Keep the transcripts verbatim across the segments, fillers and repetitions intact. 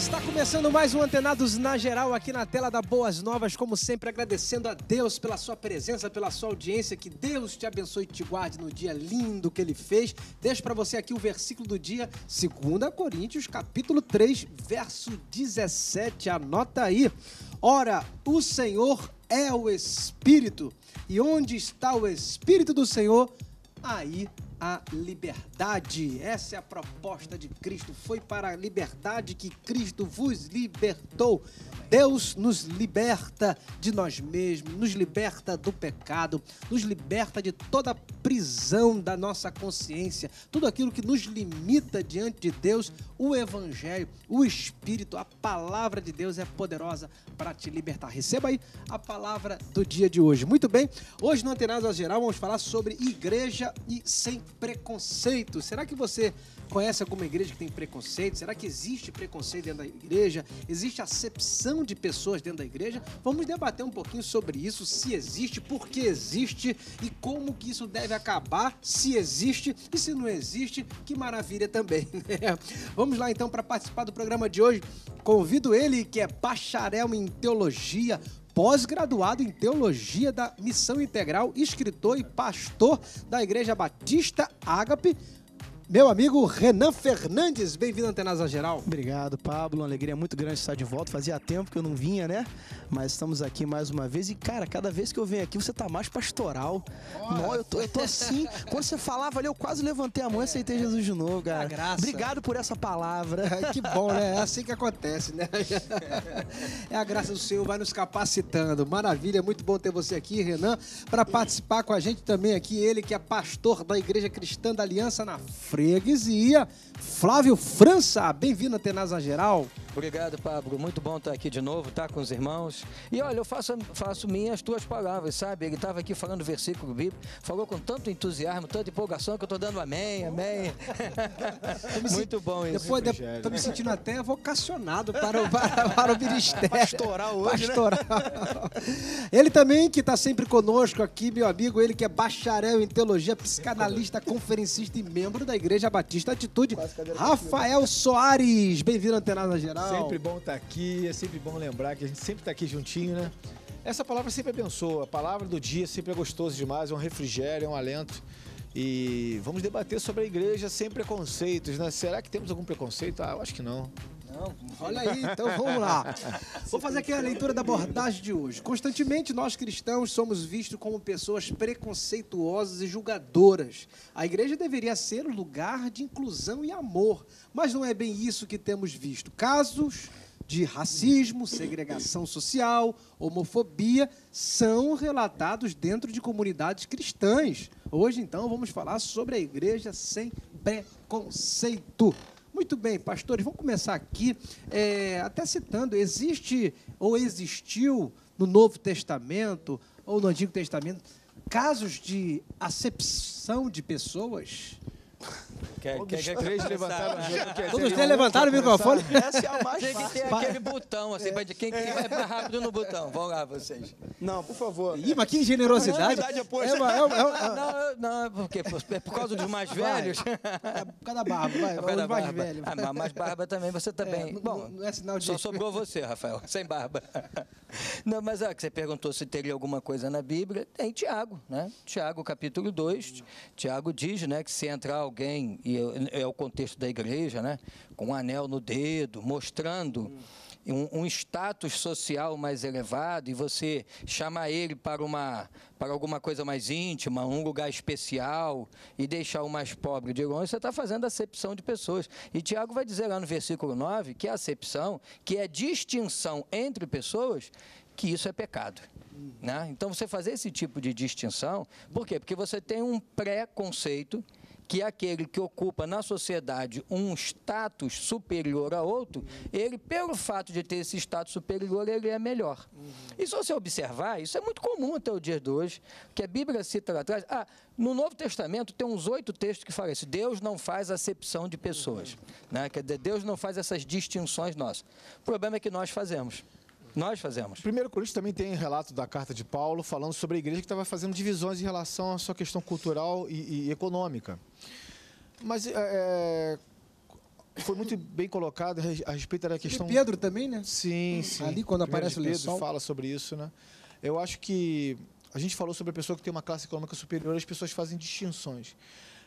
Está começando mais um Antenados na Geral aqui na tela da Boas Novas, como sempre agradecendo a Deus pela sua presença, pela sua audiência, que Deus te abençoe e te guarde no dia lindo que Ele fez. Deixo para você aqui o versículo do dia, dois Coríntios, capítulo três, verso dezessete, anota aí. Ora, o Senhor é o Espírito, e onde está o Espírito do Senhor, aí a liberdade. Essa é a proposta de Cristo. Foi para a liberdade que Cristo vos libertou. Deus nos liberta de nós mesmos, nos liberta do pecado, nos liberta de toda a prisão da nossa consciência, tudo aquilo que nos limita diante de Deus. O Evangelho, o Espírito, a palavra de Deus é poderosa para te libertar. Receba aí a palavra do dia de hoje. Muito bem, hoje no Antenados na Geral vamos falar sobre igreja e sem preconceito. Será que você conhece alguma igreja que tem preconceito? Será que existe preconceito dentro da igreja? Existe acepção de pessoas dentro da igreja? Vamos debater um pouquinho sobre isso, se existe, por que existe e como que isso deve acabar, se existe, e se não existe, que maravilha também, né? Vamos lá então para participar do programa de hoje. Convido ele, que é bacharel em teologia, pós-graduado em teologia da Missão Integral, escritor e pastor da Igreja Batista Ágape, meu amigo Renan Fernandes. Bem-vindo à Antenados na Geral. Obrigado, Pablo. Uma alegria muito grande estar de volta. Fazia tempo que eu não vinha, né? Mas estamos aqui mais uma vez. E, cara, cada vez que eu venho aqui, você tá mais pastoral. Não, eu tô, eu tô assim. Quando você falava ali, eu quase levantei a mão e aceitei Jesus de novo, cara. A graça. Obrigado por essa palavra. Que bom, né? É assim que acontece, né? É a graça do Senhor, vai nos capacitando. Maravilha, muito bom ter você aqui, Renan, para participar com a gente também aqui. Ele que é pastor da Igreja Cristã da Aliança na Freguesia, Flávio França. Bem-vindo a Antenados na Geral. Obrigado, Pablo. Muito bom estar aqui de novo, tá com os irmãos. E olha, eu faço, faço minhas tuas palavras, sabe? Ele estava aqui falando versículo bíblico, falou com tanto entusiasmo, tanta empolgação, que eu estou dando amém, amém. Muito bom isso. Depois estou me sentindo até vocacionado para o, para, para o ministério. Pastoral hoje, Pastoral. Né? Ele também, que está sempre conosco aqui, meu amigo, ele que é bacharel em teologia, psicanalista, conferencista e membro da Igreja Batista Atitude, Rafael Soares. Bem-vindo a Antenados na Geral. Sempre bom estar aqui, é sempre bom lembrar que a gente sempre está aqui juntinho, né? Essa palavra sempre abençoa, a palavra do dia sempre é gostoso demais, é um refrigério, é um alento. E vamos debater sobre a igreja sem preconceitos, né? Será que temos algum preconceito? Ah, eu acho que não. Não, olha aí, então vamos lá. Vou fazer aqui a leitura da abordagem de hoje. Constantemente nós cristãos somos vistos como pessoas preconceituosas e julgadoras. A igreja deveria ser um lugar de inclusão e amor, mas não é bem isso que temos visto. Casos de racismo, segregação social, homofobia são relatados dentro de comunidades cristãs. Hoje, então, vamos falar sobre a igreja sem preconceito. Muito bem, pastores, vamos começar aqui, é, até citando, existe ou existiu no Novo Testamento ou no Antigo Testamento casos de acepção de pessoas? Quer, Todos quer, quer, três quer levantaram, começar? quer- Todos quer- três levantaram o microfone? Essa é a mais Tem que fácil. ter aquele botão, assim, para de quem que vai mais rápido no botão. Vão lá, vocês. Não, por favor. Ih, mas que generosidade. Generosidade, pois. É, uma- é, uma- é, uma- Não, eu- não, é porque é por causa dos mais velhos. é por causa da barba, vai, É por vai causa os da mais barba. velhos. Ah, mas mais barba também você também. É, não- Bom, não é sinal de... só sobrou você, Rafael, sem barba. Não, mas ah, que você perguntou se teria alguma coisa na Bíblia, tem Tiago, né? Tiago, capítulo dois, Tiago diz, né, que se entrar alguém, e é é o contexto da igreja, né, com um anel no dedo, mostrando um, um status social mais elevado, e você chamar ele para, uma, para alguma coisa mais íntima, um lugar especial, e deixar o mais pobre de longe, você está fazendo acepção de pessoas. E Tiago vai dizer lá no versículo nove que a acepção, que é distinção entre pessoas, que isso é pecado. Né? Então, você fazer esse tipo de distinção, por quê? Porque você tem um preconceito, que é aquele que ocupa na sociedade um status superior a outro, ele, pelo fato de ter esse status superior, ele é melhor. Uhum. E se você observar, isso é muito comum até o dia de hoje, que a Bíblia cita lá atrás. Ah, no Novo Testamento tem uns oito textos que falam isso. Deus não faz acepção de pessoas. Uhum. Né? Quer dizer, Deus não faz essas distinções nossas. O problema é que nós fazemos. Nós fazemos. primeiro Coríntios também tem um relato da carta de Paulo falando sobre a igreja que estava fazendo divisões em relação à sua questão cultural e, e econômica. Mas é, foi muito bem colocado a respeito da questão... E Pedro também, né? Sim, sim. Ali quando Primeiro aparece o de Pedro lençol. fala sobre isso, né? Eu acho que a gente falou sobre a pessoa que tem uma classe econômica superior, as pessoas fazem distinções.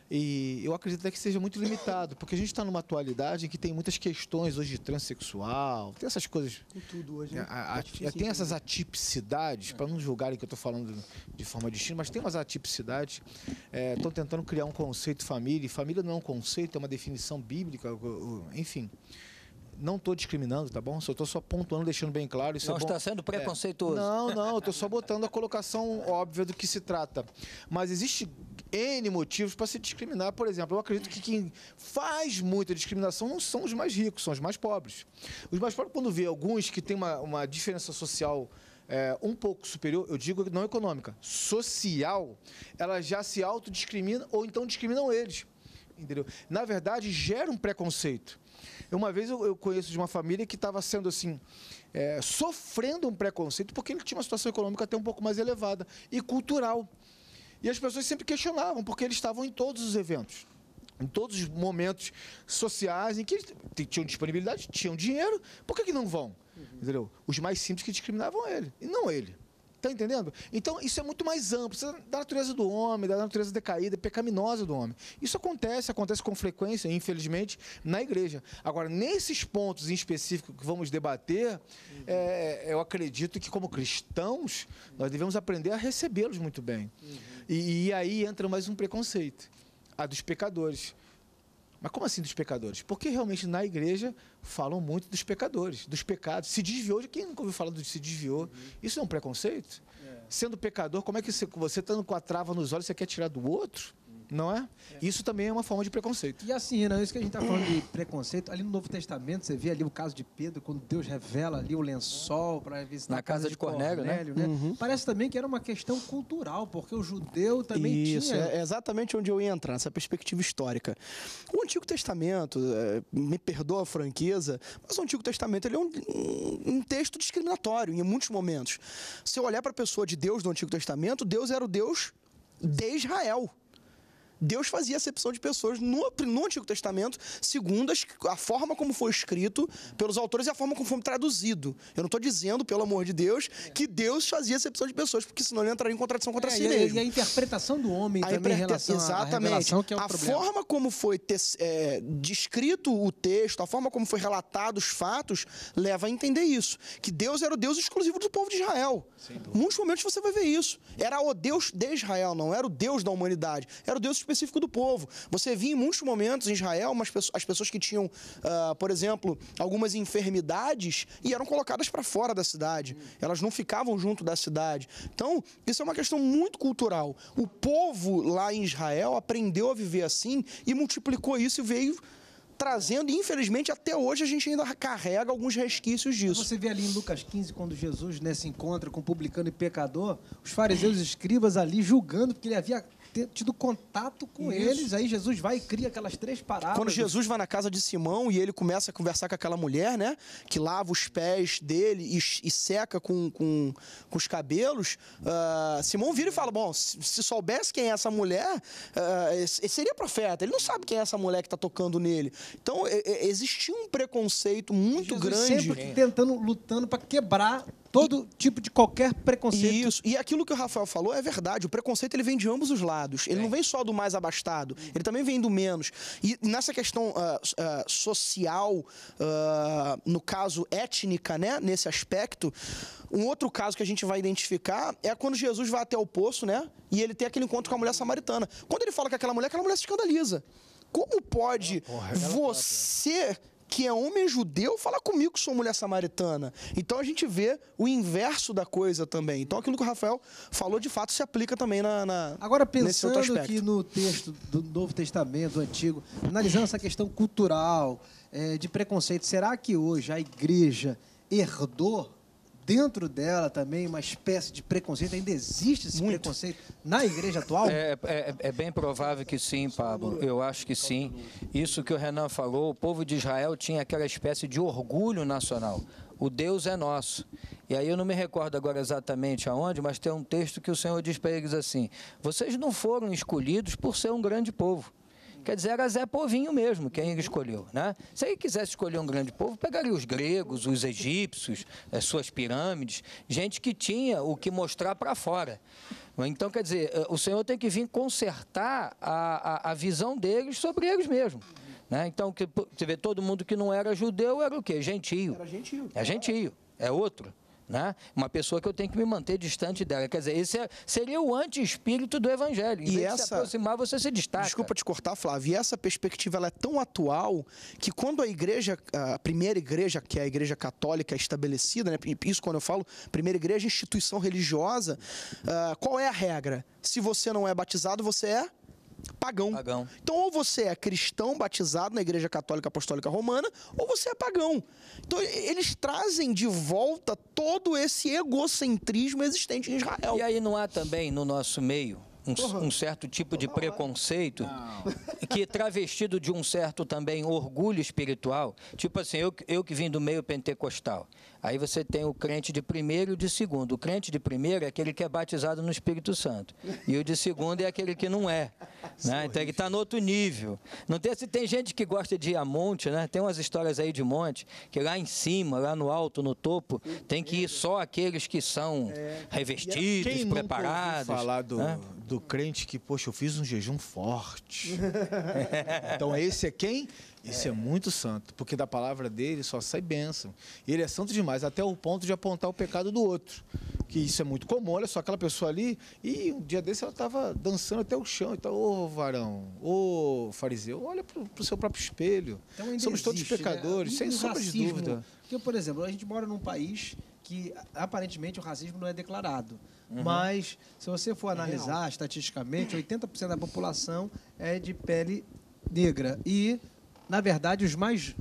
E eu acredito até que seja muito limitado, porque a gente está numa atualidade em que tem muitas questões hoje de transexual, tem essas coisas... Com tudo hoje, A, né? a, É difícil tem essas entender. atipicidades, para não julgarem que eu estou falando de forma distinta, mas tem umas atipicidades. Estão tentando criar um conceito de família, e família não é um conceito, é uma definição bíblica, enfim. Não estou discriminando, tá bom? Só estou só pontuando, deixando bem claro. Isso Não é bom. está sendo preconceituoso. É. Não, não, estou só botando a colocação óbvia do que se trata. Mas existe N motivos para se discriminar. Por exemplo, eu acredito que quem faz muita discriminação não são os mais ricos, são os mais pobres. Os mais pobres, quando vê alguns que têm uma, uma diferença social é, um pouco superior, eu digo não econômica, social, ela já se autodiscrimina ou então discriminam eles. Entendeu? Na verdade, gera um preconceito. Uma vez eu, eu conheço de uma família que estava sendo assim, é, sofrendo um preconceito porque ele tinha uma situação econômica até um pouco mais elevada e cultural. E as pessoas sempre questionavam porque eles estavam em todos os eventos, em todos os momentos sociais em que eles tinham disponibilidade, tinham dinheiro, por que, que não vão? Uhum. Entendeu? Os mais simples que discriminavam ele, e não ele. Está entendendo? Então, isso é muito mais amplo. Isso é da natureza do homem, da natureza decaída, pecaminosa do homem. Isso acontece, acontece com frequência, infelizmente, na igreja. Agora, nesses pontos em específico que vamos debater, uhum. é, eu acredito que, como cristãos, nós devemos aprender a recebê-los muito bem. Uhum. E, e aí entra mais um preconceito, a dos pecadores. Mas como assim dos pecadores? Porque realmente na igreja falam muito dos pecadores, dos pecados. Se desviou, de quem nunca ouviu falar de se desviou? Uhum. Isso é um preconceito? É. Sendo pecador, como é que você, você estando com a trava nos olhos, você quer tirar do outro? Não é? é? Isso também é uma forma de preconceito. E assim, Renan, isso que a gente está falando de preconceito, ali no Novo Testamento, você vê ali o caso de Pedro, quando Deus revela ali o lençol para visitar na casa de, de Cornélio, Cornélio, né? né? Uhum. Parece também que era uma questão cultural, porque o judeu também isso, tinha... Isso, é exatamente onde eu ia entrar, nessa perspectiva histórica. O Antigo Testamento, é, me perdoa a franqueza, mas o Antigo Testamento ele é um, um, um texto discriminatório em muitos momentos. Se eu olhar para a pessoa de Deus do Antigo Testamento, Deus era o Deus de Israel. Deus fazia acepção de pessoas no, no Antigo Testamento, segundo as, a forma como foi escrito pelos autores e a forma como foi traduzido. Eu não estou dizendo, pelo amor de Deus, que Deus fazia acepção de pessoas, porque senão ele entraria em contradição contra é, si e a, mesmo. E a interpretação do homem a também em relação exatamente. à revelação, que é o a problema. forma como foi te, é, descrito o texto, a forma como foi relatado os fatos, leva a entender isso. Que Deus era o Deus exclusivo do povo de Israel. Muitos momentos você vai ver isso. Era o Deus de Israel, não era o Deus da humanidade. Era o Deus específico do povo. Você via em muitos momentos em Israel umas pessoas, as pessoas que tinham, uh, por exemplo, algumas enfermidades e eram colocadas para fora da cidade. Elas não ficavam junto da cidade. Então, isso é uma questão muito cultural. O povo lá em Israel aprendeu a viver assim e multiplicou isso e veio trazendo, e infelizmente até hoje a gente ainda carrega alguns resquícios disso. Você vê ali em Lucas quinze, quando Jesus, né, se encontra com publicano e pecador, os fariseus e escribas ali julgando, porque ele havia tido contato com Isso. eles, aí Jesus vai e cria aquelas três parábolas. Quando Jesus vai na casa de Simão e ele começa a conversar com aquela mulher, né, que lava os pés dele e, e seca com, com, com os cabelos, uh, Simão vira e fala, bom, se, se soubesse quem é essa mulher, uh, ele seria profeta, ele não sabe quem é essa mulher que está tocando nele. Então, e, e, existia um preconceito muito Jesus grande. sempre tentando, lutando para quebrar todo e, tipo de qualquer preconceito. Isso, e aquilo que o Rafael falou é verdade, o preconceito ele vem de ambos os lados, ele é. não vem só do mais abastado, hum. ele também vem do menos. E nessa questão uh, uh, social, uh, no caso étnica, né, nesse aspecto, um outro caso que a gente vai identificar é quando Jesus vai até o poço, né, e ele tem aquele encontro com a mulher samaritana. Quando ele fala com aquela mulher, aquela mulher se escandaliza. Como pode oh, porra, você... que é homem judeu, fala comigo que sou mulher samaritana. Então a gente vê o inverso da coisa também. Então aquilo que o Rafael falou de fato se aplica também na, na Agora pensando que no texto do Novo Testamento, do Antigo, analisando essa questão cultural, é, de preconceito, será que hoje a igreja herdou dentro dela também uma espécie de preconceito? Ainda existe esse Muito. preconceito na igreja atual? É, é, é bem provável que sim, Pablo. Eu acho que sim. Isso que o Renan falou, o povo de Israel tinha aquela espécie de orgulho nacional. O Deus é nosso. E aí eu não me recordo agora exatamente aonde, mas tem um texto que o Senhor diz para eles assim, vocês não foram escolhidos por ser um grande povo. Quer dizer, era Zé Povinho mesmo, quem ele escolheu, né? Se ele quisesse escolher um grande povo, pegaria os gregos, os egípcios, as suas pirâmides, gente que tinha o que mostrar para fora. Então, quer dizer, o Senhor tem que vir consertar a, a, a visão deles sobre eles mesmos. Né? Então, que, você vê, todo mundo que não era judeu era o quê? Gentio. Era gentio. É gentio, é outro. Né? Uma pessoa que eu tenho que me manter distante dela. Quer dizer, esse é, seria o anti-espírito do evangelho. Em E vez essa... de se aproximar, você se destaca. Desculpa te cortar, Flávio. E essa perspectiva ela é tão atual que quando a igreja, a primeira igreja, que é a igreja católica estabelecida, né? Isso quando eu falo primeira igreja, instituição religiosa, uh, qual é a regra? Se você não é batizado, você é pagão. pagão. Então, ou você é cristão batizado na Igreja Católica Apostólica Romana, ou você é pagão. Então, eles trazem de volta todo esse egocentrismo existente em Israel. E aí não há também no nosso meio um, um certo tipo de preconceito que é travestido de um certo também orgulho espiritual. Tipo assim, eu, eu que vim do meio pentecostal. Aí você tem o crente de primeiro e o de segundo. O crente de primeiro é aquele que é batizado no Espírito Santo. E o de segundo é aquele que não é. Né? Então ele está no outro nível. Não tem, se tem gente que gosta de ir a monte, né? Tem umas histórias aí de monte, que lá em cima, lá no alto, no topo, tem que ir só aqueles que são revestidos, Quem preparados. Nunca ouviu falar do, né? do crente que, poxa, eu fiz um jejum forte. Então esse é quem? Esse é. é muito santo, porque da palavra dele só sai bênção. Ele é santo demais, até o ponto de apontar o pecado do outro. Que isso é muito comum, olha só, aquela pessoa ali, e um dia desse ela estava dançando até o chão. Então, ô varão, ô fariseu, olha para o seu próprio espelho. Então, ainda Somos todos existe, pecadores, né? sem o sombra de racismo, dúvida. Porque, por exemplo, a gente mora num país que aparentemente o racismo não é declarado. Uhum. Mas, se você for analisar estatisticamente, oitenta por cento da população é de pele negra. E, na verdade, os mais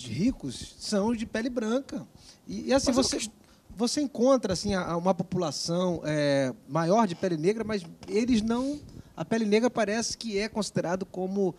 ricos são os de pele branca. E, e assim, você, você encontra assim, a, a uma população é, maior de pele negra, mas eles não... A pele negra parece que é considerado como...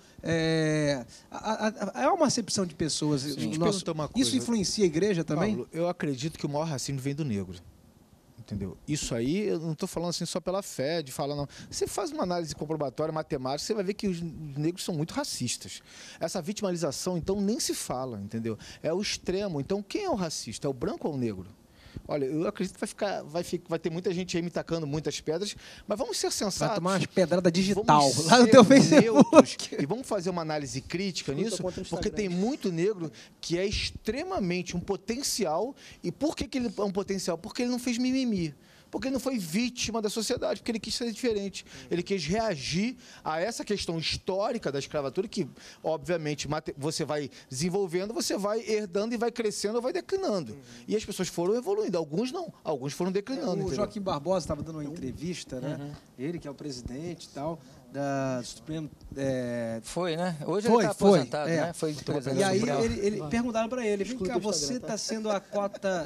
É, a, a, é uma acepção de pessoas. Sim, Nosso, uma coisa. Isso influencia a igreja também? Paulo, eu acredito que o maior racismo vem do negro. Entendeu? Isso aí, eu não estou falando assim só pela fé, de falar não. Você faz uma análise comprobatória, matemática, você vai ver que os negros são muito racistas. Essa vitimalização, então, nem se fala, entendeu? É o extremo. Então, quem é o racista? É o branco ou o negro? Olha, eu acredito que vai, ficar, vai, ficar, vai ter muita gente aí me tacando muitas pedras, mas vamos ser sensatos. Vai tomar umas pedradas digital vamos lá no teu Facebook. E vamos fazer uma análise crítica nisso, porque tem muito negro que é extremamente um potencial. E por que, que ele é um potencial? Porque ele não fez mimimi. Porque ele não foi vítima da sociedade, porque ele quis ser diferente. Ele quis reagir a essa questão histórica da escravatura, que, obviamente, você vai desenvolvendo, você vai herdando e vai crescendo ou vai declinando. E as pessoas foram evoluindo. Alguns não, alguns foram declinando. O entendeu? Joaquim Barbosa estava dando uma entrevista, né? Uhum. Ele, que é o presidente e tal, da Supremo... É... Foi, né? Hoje foi, ele está aposentado, foi, é. né? Foi presidente. E aí ele, ele perguntaram para ele, vem cá, você está sendo a cota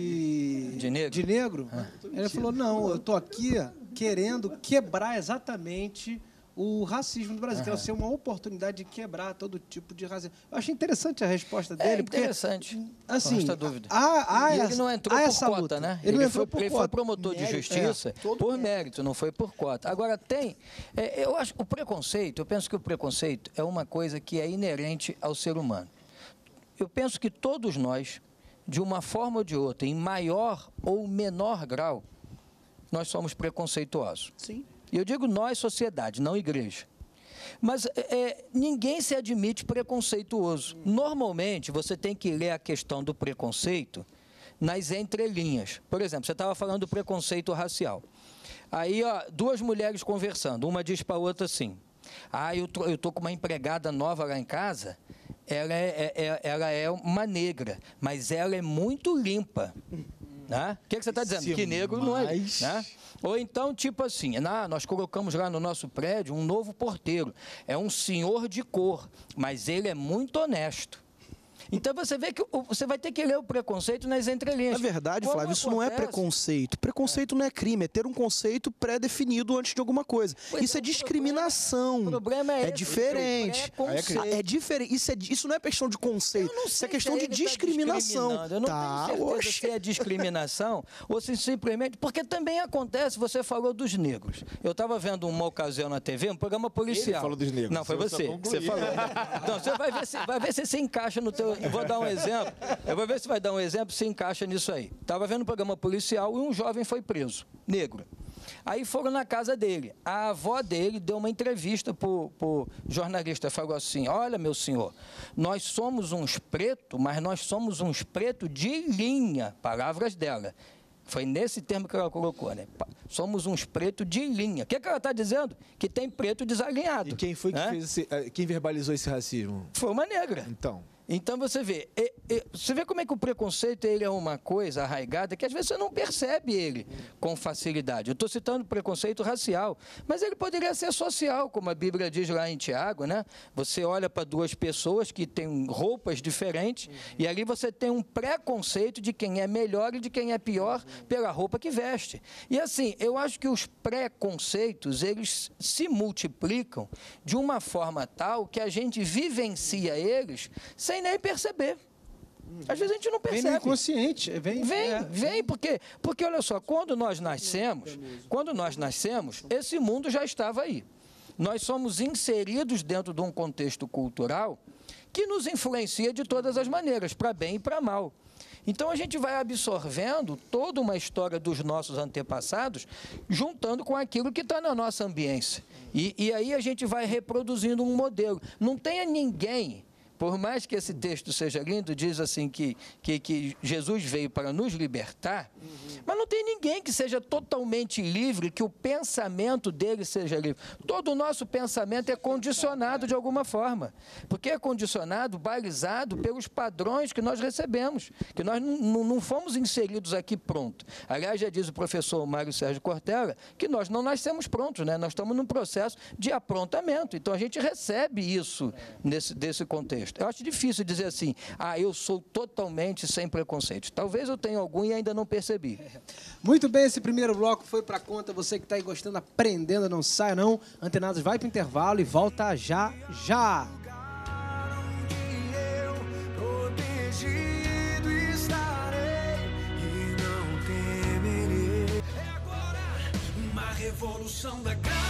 de... De negro? De negro? Ah. Ele falou, não, eu estou aqui querendo quebrar exatamente o racismo do Brasil, uhum. que é ser uma oportunidade de quebrar todo tipo de racismo. Eu achei interessante a resposta dele. É interessante, porque, assim, não está dúvida. Há, há e essa, ele não entrou por essa cota, luta. né? Ele, ele, não entrou foi, por ele cota. foi promotor mérito, de justiça é, por mérito, não foi por cota. Agora, tem... É, eu acho o preconceito, eu penso que o preconceito é uma coisa que é inerente ao ser humano. Eu penso que todos nós, de uma forma ou de outra, em maior ou menor grau, nós somos preconceituosos. Sim. E eu digo nós, sociedade, não igreja. Mas é, ninguém se admite preconceituoso. Normalmente, você tem que ler a questão do preconceito nas entrelinhas. Por exemplo, você estava falando do preconceito racial. Aí, ó, duas mulheres conversando, uma diz para a outra assim, ah, eu tô, eu tô com uma empregada nova lá em casa, ela é, é, ela é uma negra, mas ela é muito limpa. Né? O que, que você está dizendo? Sim, que negro não é. mas... Né? Ou então, tipo assim, ah, nós colocamos lá no nosso prédio um novo porteiro. É um senhor de cor, mas ele é muito honesto. Então você vê que o- você vai ter que ler o preconceito nas entrelinhas. Na verdade, Como Flávio, isso não é acontece- preconceito. Preconceito não é crime, é ter um conceito pré-definido antes de alguma coisa. Pois Isso é, é o discriminação. O problema é, É esse, diferente. o preconceito. É diferente. Isso, é, isso não é questão de conceito. Eu não Isso sei é questão se de ele tá discriminação. discriminando. Eu não tá, tenho certeza oxe. se é discriminação ou se simplesmente... Porque também acontece, você falou dos negros. Eu estava vendo uma ocasião na T V, um programa policial. Ele falou dos negros. Não, foi Eu só você. concluí. Você falou. Então, você vai ver, se, vai ver se se encaixa no teu... Eu vou dar um exemplo. Eu vou ver se vai dar um exemplo se encaixa nisso aí. Estava vendo um programa policial e um jovem foi preso, negro. Aí foram na casa dele. A avó dele deu uma entrevista para o jornalista. Falou assim, olha, meu senhor, nós somos uns pretos, mas nós somos uns pretos de linha. Palavras dela. Foi nesse termo que ela colocou, né? Somos uns pretos de linha. O que, que ela está dizendo? Que tem preto desalinhado. E quem foi que né? fez esse, eh, quem verbalizou esse racismo? Foi uma negra. Então, Então você vê, e- e- você vê como é que o preconceito ele é uma coisa arraigada que às vezes você não percebe ele com facilidade. Eu estou citando preconceito racial, mas ele poderia ser social, como a Bíblia diz lá em Tiago, né? Você olha para duas pessoas que têm roupas diferentes e ali você tem um preconceito de quem é melhor e de quem é pior pela roupa que veste. E assim, eu acho que os preconceitos, eles se multiplicam de uma forma tal que a gente vivencia eles sem nem perceber. Às vezes a gente não Vem no percebe. inconsciente. Vem, Vem, é. vem, porque, porque olha só, quando nós nascemos, quando nós nascemos, esse mundo já estava aí. Nós somos inseridos dentro de um contexto cultural que nos influencia de todas as maneiras, para bem e para mal. Então a gente vai absorvendo toda uma história dos nossos antepassados, juntando com aquilo que está na nossa ambiência. E, e aí a gente vai reproduzindo um modelo. Não tenha ninguém. Por mais que esse texto seja lindo, diz assim que, que, que Jesus veio para nos libertar, uhum. mas não tem ninguém que seja totalmente livre, que o pensamento dele seja livre. Todo o nosso pensamento é condicionado de alguma forma, porque é condicionado, balizado pelos padrões que nós recebemos, que nós não, não, não fomos inseridos aqui pronto. Aliás, já diz o professor Mário Sérgio Cortella que nós não nascemos prontos, né? Nós estamos num processo de aprontamento, então a gente recebe isso nesse, desse contexto. Eu acho difícil dizer assim, ah, eu sou totalmente sem preconceito. Talvez eu tenha algum e ainda não percebi. Muito bem, esse primeiro bloco foi para conta. Você que está aí gostando, aprendendo, não saia não. Antenados vai para o intervalo e volta já, já. Revolução da graça.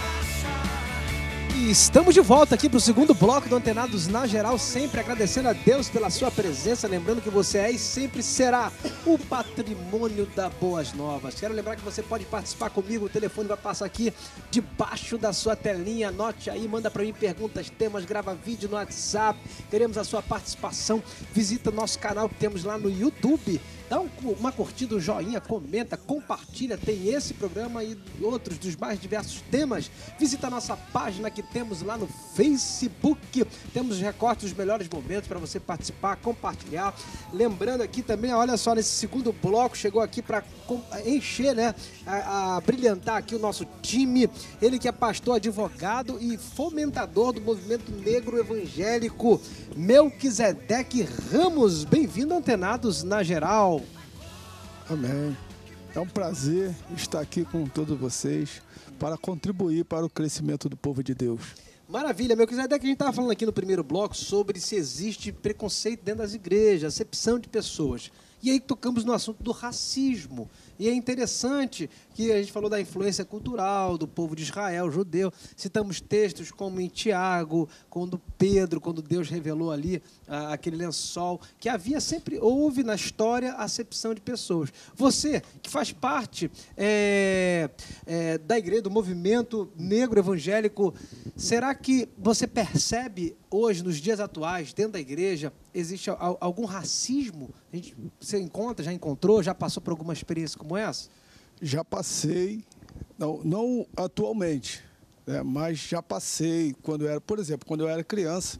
E estamos de volta aqui para o segundo bloco do Antenados na Geral, sempre agradecendo a Deus pela sua presença, lembrando que você é e sempre será o patrimônio da Boas Novas. Quero lembrar que você pode participar comigo, o telefone vai passar aqui debaixo da sua telinha, anote aí, manda para mim perguntas, temas, grava vídeo no WhatsApp, queremos a sua participação, visita nosso canal que temos lá no YouTube. Dá um, uma curtida, um joinha, comenta, compartilha, tem esse programa e outros dos mais diversos temas. Visita a nossa página que temos lá no Facebook. Temos os recortes dos melhores momentos para você participar, compartilhar. Lembrando aqui também, olha só, nesse segundo bloco, chegou aqui para encher, né, a, a brilhantar aqui o nosso time. Ele que é pastor, advogado e fomentador do movimento negro evangélico, Melquisedeque Ramos. Bem-vindo, Antenados na Geral. Amém. É um prazer estar aqui com todos vocês para contribuir para o crescimento do povo de Deus. Maravilha, Melquisedeque, a gente estava falando aqui no primeiro bloco sobre se existe preconceito dentro das igrejas, acepção de pessoas. E aí tocamos no assunto do racismo. E é interessante que a gente falou da influência cultural do povo de Israel, judeu. Citamos textos como em Tiago, quando Pedro, quando Deus revelou ali ah, aquele lençol, que havia sempre, houve na história a acepção de pessoas. Você, que faz parte é, é, da igreja, do movimento negro evangélico, será que você percebe hoje, nos dias atuais, dentro da igreja, existe algum racismo? A gente, você encontra, já encontrou, já passou por alguma experiência como essa? Já passei, não, não atualmente, né, mas já passei quando eu era, por exemplo, quando eu era criança,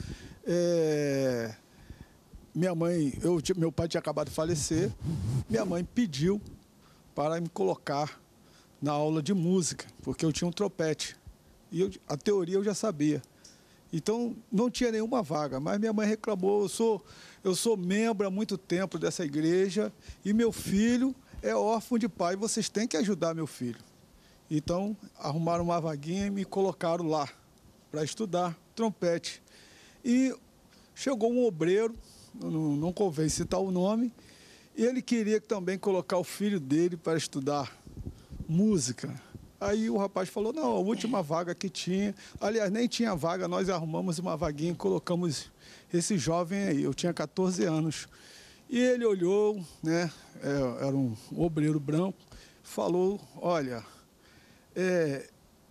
é, minha mãe, eu, meu pai tinha acabado de falecer, minha mãe pediu para me colocar na aula de música, porque eu tinha um trompete, e eu, a teoria eu já sabia. Então, não tinha nenhuma vaga, mas minha mãe reclamou, eu sou, eu sou membro há muito tempo dessa igreja e meu filho é órfão de pai, vocês têm que ajudar meu filho. Então, arrumaram uma vaguinha e me colocaram lá para estudar trompete. E chegou um obreiro, não, não convém citar o nome, e ele queria também colocar o filho dele para estudar música. Aí o rapaz falou, não, a última vaga que tinha, aliás, nem tinha vaga, nós arrumamos uma vaguinha e colocamos esse jovem aí, eu tinha quatorze anos. E ele olhou, né, era um obreiro branco, falou, olha, é,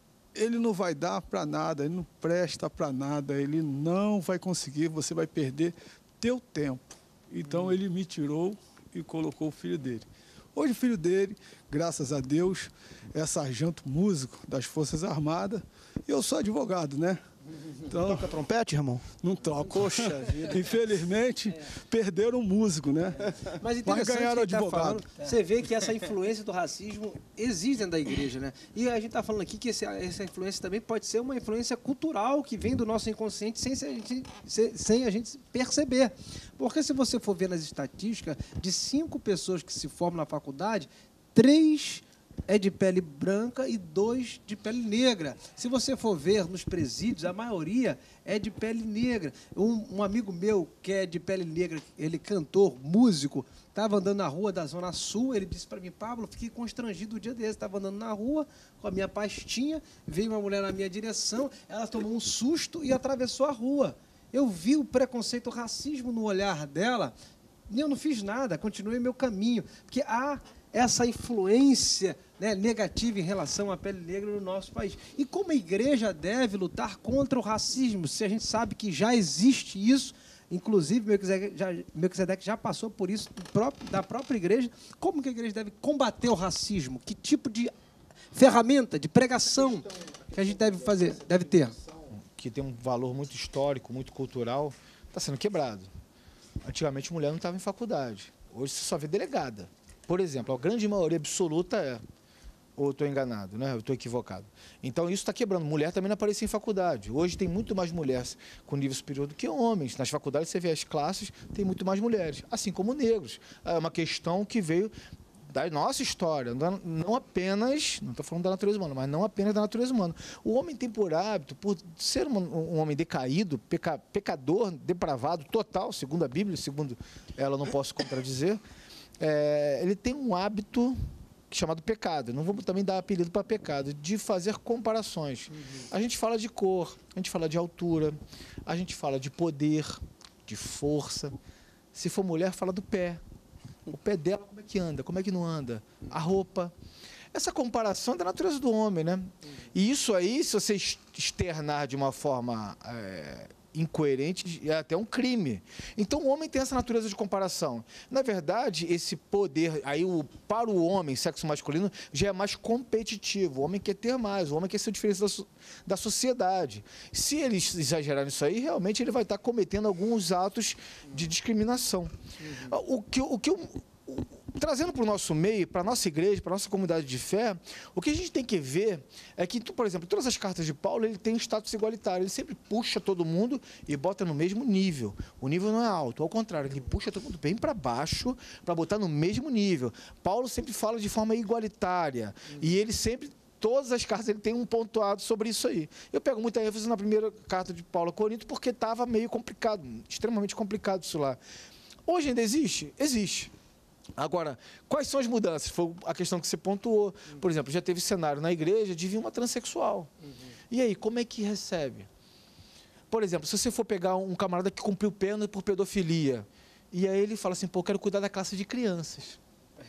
ele não vai dar para nada, ele não presta para nada, ele não vai conseguir, você vai perder teu tempo. Então hum. ele me tirou e colocou o filho dele. Hoje o filho dele, graças a Deus, é sargento músico das Forças Armadas e eu sou advogado, né? Então, toca trompete, irmão? Não toco. Poxa vida. Infelizmente, é. perderam um músico, né? Mas, Mas ganharam advogado. Tá falando, você vê que essa influência do racismo existe dentro da igreja, né? E a gente está falando aqui que esse, essa influência também pode ser uma influência cultural que vem do nosso inconsciente sem, a gente, sem a gente perceber. Porque se você for ver nas estatísticas, de cinco pessoas que se formam na faculdade, três é de pele branca e dois de pele negra. Se você for ver nos presídios, a maioria é de pele negra. Um, um amigo meu que é de pele negra, ele cantor, músico, estava andando na rua da Zona Sul, ele disse para mim, Pablo, fiquei constrangido o dia desse, estava andando na rua com a minha pastinha, veio uma mulher na minha direção, ela tomou um susto e atravessou a rua. Eu vi o preconceito, o racismo no olhar dela, e eu não fiz nada, continuei meu caminho, porque há essa influência, né, negativa em relação à pele negra no nosso país. E como a igreja deve lutar contra o racismo, se a gente sabe que já existe isso, inclusive Melquisedeque já, Melquisedeque já passou por isso próprio, da própria igreja, como que a igreja deve combater o racismo? Que tipo de ferramenta, de pregação que a gente deve fazer, deve ter? Que tem um valor muito histórico, muito cultural, está sendo quebrado. Antigamente, mulher não estava em faculdade. Hoje, você só vê delegada. Por exemplo, a grande maioria absoluta é, ou eu estou enganado, né? Eu estou equivocado. Então, isso está quebrando. Mulher também não aparecia em faculdade. Hoje tem muito mais mulheres com nível superior do que homens. Nas faculdades, você vê as classes, tem muito mais mulheres, assim como negros. É uma questão que veio da nossa história, não apenas, não estou falando da natureza humana, mas não apenas da natureza humana. O homem tem por hábito, por ser um, um homem decaído, peca, pecador, depravado, total, segundo a Bíblia, segundo ela não posso contradizer, é, ele tem um hábito chamado pecado, não vamos também dar apelido para pecado, de fazer comparações. Uhum. A gente fala de cor, a gente fala de altura, a gente fala de poder, de força. Se for mulher, fala do pé. O pé dela, como é que anda, como é que não anda, a roupa. Essa comparação é da natureza do homem, né? E isso aí, se você externar de uma forma é, incoerente, é até um crime. Então, o homem tem essa natureza de comparação. Na verdade, esse poder, aí o, para o homem, sexo masculino, já é mais competitivo. O homem quer ter mais, o homem quer ser diferente da, da sociedade. Se ele exagerar nisso aí, realmente ele vai estar cometendo alguns atos de discriminação. Uhum. O que, o que eu... Trazendo para o nosso meio, para a nossa igreja, para a nossa comunidade de fé, o que a gente tem que ver é que, por exemplo, todas as cartas de Paulo, ele tem um status igualitário, ele sempre puxa todo mundo e bota no mesmo nível. O nível não é alto, ao contrário, ele puxa todo mundo bem para baixo para botar no mesmo nível. Paulo sempre fala de forma igualitária e ele sempre... Todas as cartas ele tem um pontuado sobre isso aí. Eu pego muita ênfase na primeira carta de Paulo a Corinto porque estava meio complicado, extremamente complicado isso lá. Hoje ainda existe? Existe. Agora, quais são as mudanças? Foi a questão que você pontuou. Por exemplo, já teve cenário na igreja de vir uma transexual. Uhum. E aí, como é que recebe? Por exemplo, se você for pegar um camarada que cumpriu pena por pedofilia, e aí ele fala assim, pô, eu quero cuidar da classe de crianças.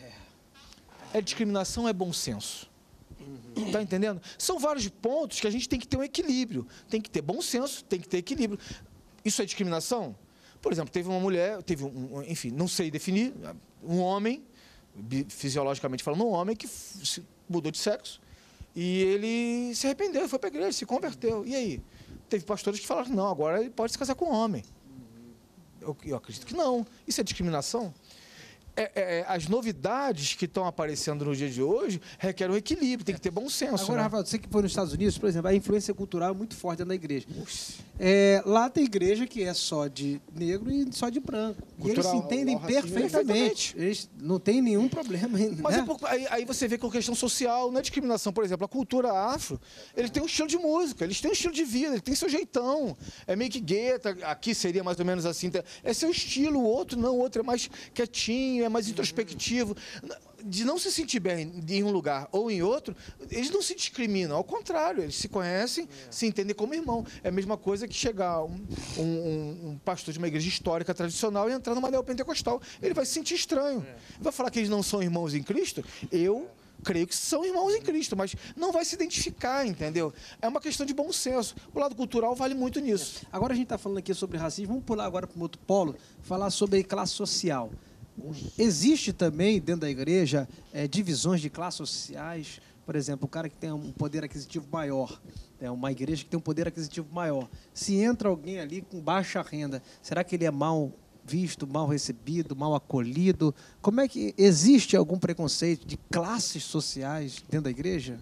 É, é discriminação, é bom senso. Uhum. Tá entendendo? São vários pontos que a gente tem que ter um equilíbrio. Tem que ter bom senso, tem que ter equilíbrio. Isso é discriminação? Por exemplo, teve uma mulher, teve um, enfim, não sei definir, um homem, fisiologicamente falando, um homem que mudou de sexo e ele se arrependeu, foi para a igreja, se converteu. E aí? Teve pastores que falaram, não, agora ele pode se casar com um homem. Eu, eu acredito que não. Isso é discriminação? É, é, as novidades que estão aparecendo no dia de hoje requerem um equilíbrio, tem que ter bom senso. Agora, né? Rafael, você que foi nos Estados Unidos, por exemplo, a influência cultural é muito forte dentro da igreja. É, lá tem igreja que é só de negro e só de branco. E eles se Cultural, entendem o racismo, perfeitamente. Eles não tem nenhum problema. Mas né? é por- aí, aí você vê que a questão social não é discriminação. Por exemplo, a cultura afro, ele tem um estilo de música, eles têm um estilo de vida, ele tem seu jeitão. É meio que gueta, aqui seria mais ou menos assim. É seu estilo, o outro não, o outro é mais quietinho, é mais introspectivo. De não se sentir bem em um lugar ou em outro, eles não se discriminam, ao contrário, eles se conhecem, se entendem como irmão. É a mesma coisa que chegar um, um, um- um pastor de uma igreja histórica tradicional e entrar numa neopentecostal. Ele vai se sentir estranho. Vai falar que eles não são irmãos em Cristo? Eu creio que são irmãos em Cristo, mas não vai se identificar, entendeu? É uma questão de bom senso. O lado cultural vale muito nisso. Agora a gente está falando aqui sobre racismo, vamos pular agora para um outro polo, falar sobre classe social. Existe também dentro da igreja é, divisões de classes sociais. Por exemplo, o cara que tem um poder aquisitivo maior, é uma igreja que tem um poder aquisitivo maior. Se entra alguém ali com baixa renda, será que ele é mal visto, mal recebido, mal acolhido? Como é que existe algum preconceito de classes sociais dentro da igreja?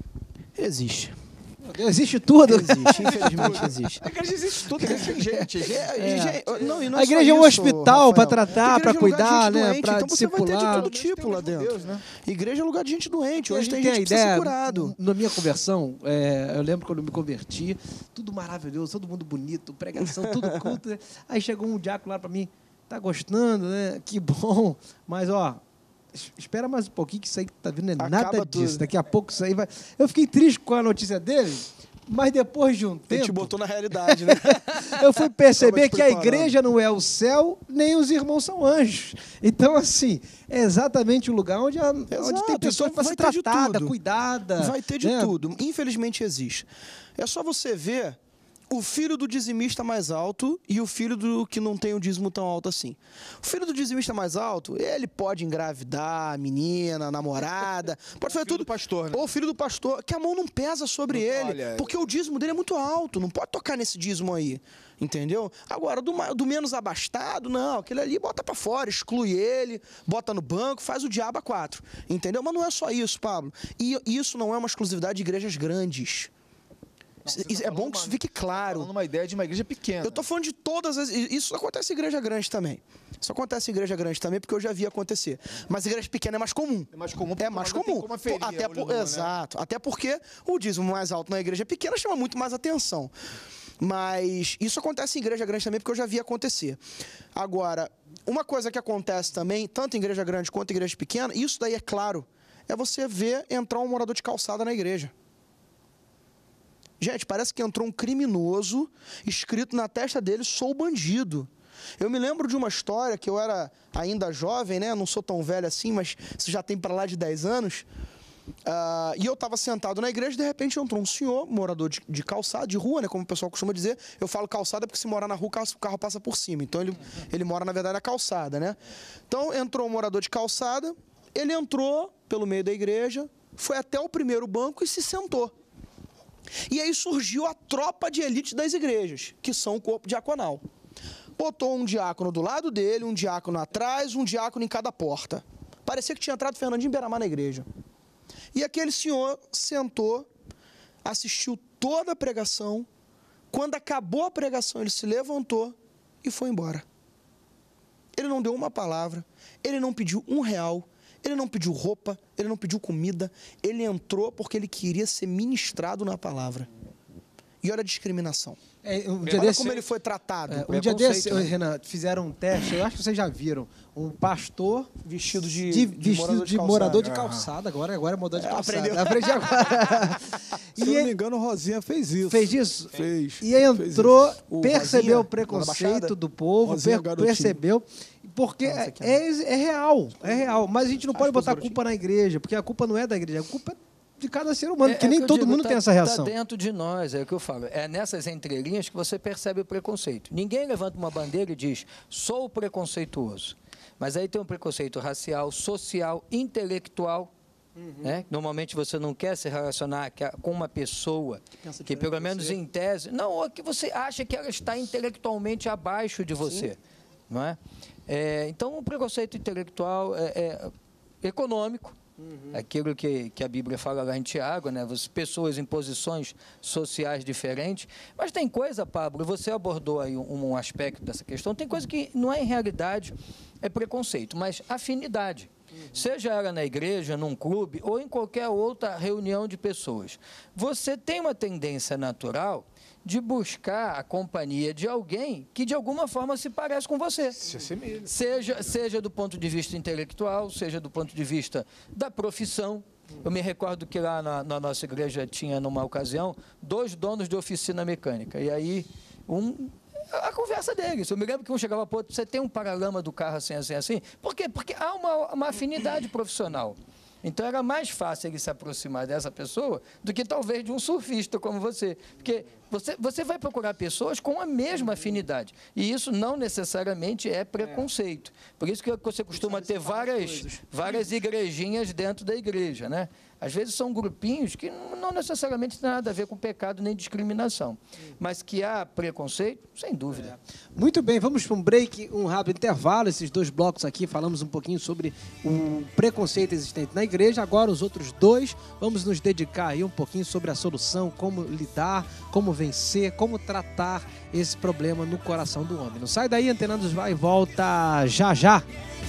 Existe. Meu Deus, existe tudo. Existe, infelizmente existe. A igreja existe tudo, a igreja tem gente. É, É. gente, não, e não A é só igreja é um isso, hospital para Rafael. tratar, para Igreja é lugar de cuidar, gente né, doente, para então você vai ter de discipular. todo tipo lá dentro. Deus, né? Igreja é lugar de gente doente. E a Hoje gente tem tem a gente que precisa ideia, ser curado. na minha conversão, é, eu lembro quando eu me converti, tudo maravilhoso, todo mundo bonito, pregação, tudo culto. Né? Aí chegou um diácono lá para mim, tá gostando, né? Que bom, mas ó, es- espera mais um pouquinho que isso aí que tá vindo é Acaba nada tudo. disso. Daqui a pouco isso aí vai... Eu fiquei triste com a notícia dele, mas depois de um Ele tempo, te botou na realidade, né? eu fui perceber Tava te que a preparando. igreja não é o céu, nem os irmãos são anjos. Então, assim, é exatamente o lugar onde, a, onde tem Exato, pessoa então que vai ser vai ter de tratada, tudo. cuidada. Vai ter de né? tudo. Infelizmente existe. É só você ver o filho do dizimista mais alto e o filho do que não tem o dízimo tão alto assim. O filho do dizimista mais alto, ele pode engravidar a menina, a namorada, pode fazer filho tudo. do pastor, né? Ou o filho do pastor, que a mão não pesa sobre Não, ele, olha, porque o dízimo dele é muito alto, não pode tocar nesse dízimo aí. Entendeu? Agora, do, ma- do menos abastado, não, aquele ali bota pra fora, exclui ele, bota no banco, faz o diabo a quatro. Entendeu? Mas não é só isso, Pablo. E isso não é uma exclusividade de igrejas grandes. Você Isso- tá é bom falando que isso uma- fique tá claro. falando uma ideia de uma igreja pequena. Eu tô falando de todas as. Isso acontece em igreja grande também. Isso acontece em igreja grande também, porque eu já vi acontecer. Mas igreja pequena é mais comum. É mais comum, porque É mais não tem comum. como aferir até a olho por- nu, né? Exato. Até porque o dízimo mais alto na igreja pequena chama muito mais atenção. Mas isso acontece em igreja grande também, porque eu já vi acontecer. Agora, uma coisa que acontece também, tanto em igreja grande quanto em igreja pequena, isso daí é claro, é você ver entrar um morador de calçada na igreja. Gente, parece que entrou um criminoso, escrito na testa dele, sou bandido. Eu me lembro de uma história que eu era ainda jovem, né? Não sou tão velho assim, mas isso já tem para lá de dez anos. Ah, e eu estava sentado na igreja e de repente entrou um senhor, morador de, de calçada, de rua, né? Como o pessoal costuma dizer. Eu falo calçada porque se morar na rua, o carro, o carro passa por cima. Então ele, ele mora, na verdade, na calçada, né? Então entrou um morador de calçada, ele entrou pelo meio da igreja, foi até o primeiro banco e se sentou. E aí surgiu a tropa de elite das igrejas, que são o corpo diaconal. Botou um diácono do lado dele, um diácono atrás, um diácono em cada porta. Parecia que tinha entrado Fernandinho Beiramar na igreja. E aquele senhor sentou, assistiu toda a pregação. Quando acabou a pregação, ele se levantou e foi embora. Ele não deu uma palavra, ele não pediu um real, ele não pediu roupa, ele não pediu comida, ele entrou porque ele queria ser ministrado na palavra. E olha a discriminação. É, um dia Olha desse, como ele foi tratado. é, um dia desse, Preconceito, né? Renan, fizeram um teste, eu acho que vocês já viram, um pastor Vestido de, de, de vestido morador de de calçada. morador de calçada, agora, agora é morador de É, calçada. aprendeu. Aprendi agora. Se E eu não me ele engano, o Rosinha fez isso. fez isso? Fez. E aí fez entrou, isso. O percebeu Rosinha, o preconceito Baixada? do povo, Rosinha per- Garotinho. percebeu, porque Não, é, esse aqui é, é real, é real. Mas a gente não Acho pode que botar a os culpa na igreja, porque a culpa não é da igreja, a culpa é de cada ser humano, É- porque é nem que eu todo digo, mundo tá- tem essa reação. Está dentro de nós, é o que eu falo. É nessas entrelinhas que você percebe o preconceito. Ninguém levanta uma bandeira e diz, sou preconceituoso. Mas aí tem um preconceito racial, social, intelectual. Né? Normalmente você não quer se relacionar que a- com uma pessoa Pensa que, diferente pelo de menos você. em tese, não, ou que você acha que ela está intelectualmente abaixo de você. Não é? É, então, o preconceito intelectual é, é econômico. Uhum. Aquilo que, que a Bíblia fala lá em Tiago, né? Pessoas em posições sociais diferentes. Mas tem coisa, Pablo, você abordou aí um, um aspecto dessa questão, tem coisa que não é em realidade é preconceito, mas afinidade. Uhum. Seja ela na igreja, num clube ou em qualquer outra reunião de pessoas. Você tem uma tendência natural de buscar a companhia de alguém que de alguma forma se parece com você. Se assemelha. Seja, seja do ponto de vista intelectual, seja do ponto de vista da profissão. Eu me recordo que lá na, na nossa igreja tinha, numa ocasião, dois donos de oficina mecânica. E aí, um... a conversa deles. Eu me lembro que um chegava para o outro, você tem um paralama do carro assim, assim, assim. Por quê? Porque há uma, uma afinidade profissional. Então, era mais fácil ele se aproximar dessa pessoa do que talvez de um surfista como você. Porque você, você vai procurar pessoas com a mesma afinidade. E isso não necessariamente é preconceito. Por isso que você costuma ter várias, várias igrejinhas dentro da igreja, né? Às vezes são grupinhos que não necessariamente têm nada a ver com pecado nem discriminação. Mas que há preconceito, sem dúvida. É. Muito bem, vamos para um break, um rápido intervalo. Esses dois blocos aqui, falamos um pouquinho sobre o preconceito existente na igreja. Agora, os outros dois, vamos nos dedicar aí um pouquinho sobre a solução, como lidar, como vencer, como tratar esse problema no coração do homem. Não sai daí, Antenados vai e volta já já.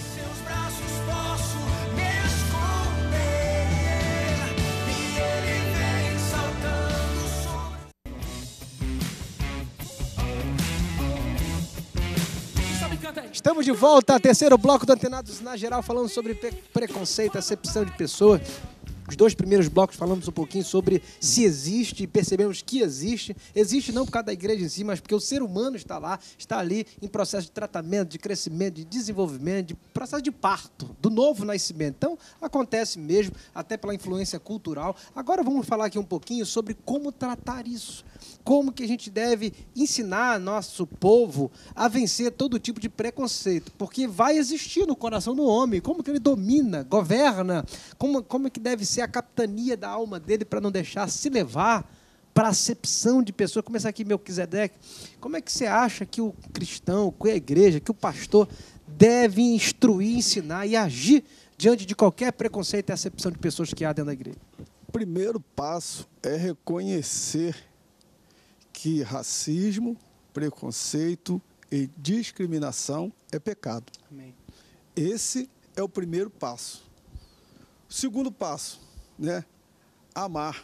Estamos de volta, terceiro bloco do Antenados na Geral, falando sobre preconceito, acepção de pessoas. Os dois primeiros blocos falamos um pouquinho sobre se existe e percebemos que existe. Existe não por causa da igreja em si, mas porque o ser humano está lá, está ali em processo de tratamento, de crescimento, de desenvolvimento, de processo de parto, do novo nascimento. Então, acontece mesmo, até pela influência cultural. Agora vamos falar aqui um pouquinho sobre como tratar isso. Como que a gente deve ensinar nosso povo a vencer todo tipo de preconceito, porque vai existir no coração do homem, como que ele domina, governa, como, como é que deve ser a capitania da alma dele para não deixar se levar para a acepção de pessoas. Começar aqui, Melquisedeque, como é que você acha que o cristão, que a igreja, que o pastor deve instruir, ensinar e agir diante de qualquer preconceito e acepção de pessoas que há dentro da igreja? O primeiro passo é reconhecer que racismo, preconceito e discriminação é pecado. Amém. Esse é o primeiro passo. O segundo passo, né? Amar.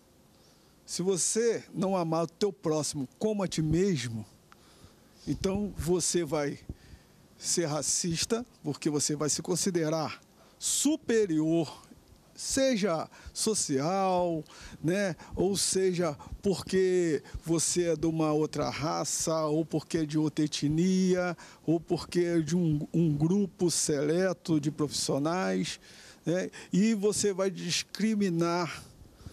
Se você não amar o teu próximo como a ti mesmo, então você vai ser racista, porque você vai se considerar superior, seja social, né? Ou seja, porque você é de uma outra raça, ou porque é de outra etnia, ou porque é de um, um grupo seleto de profissionais, né? E você vai discriminar,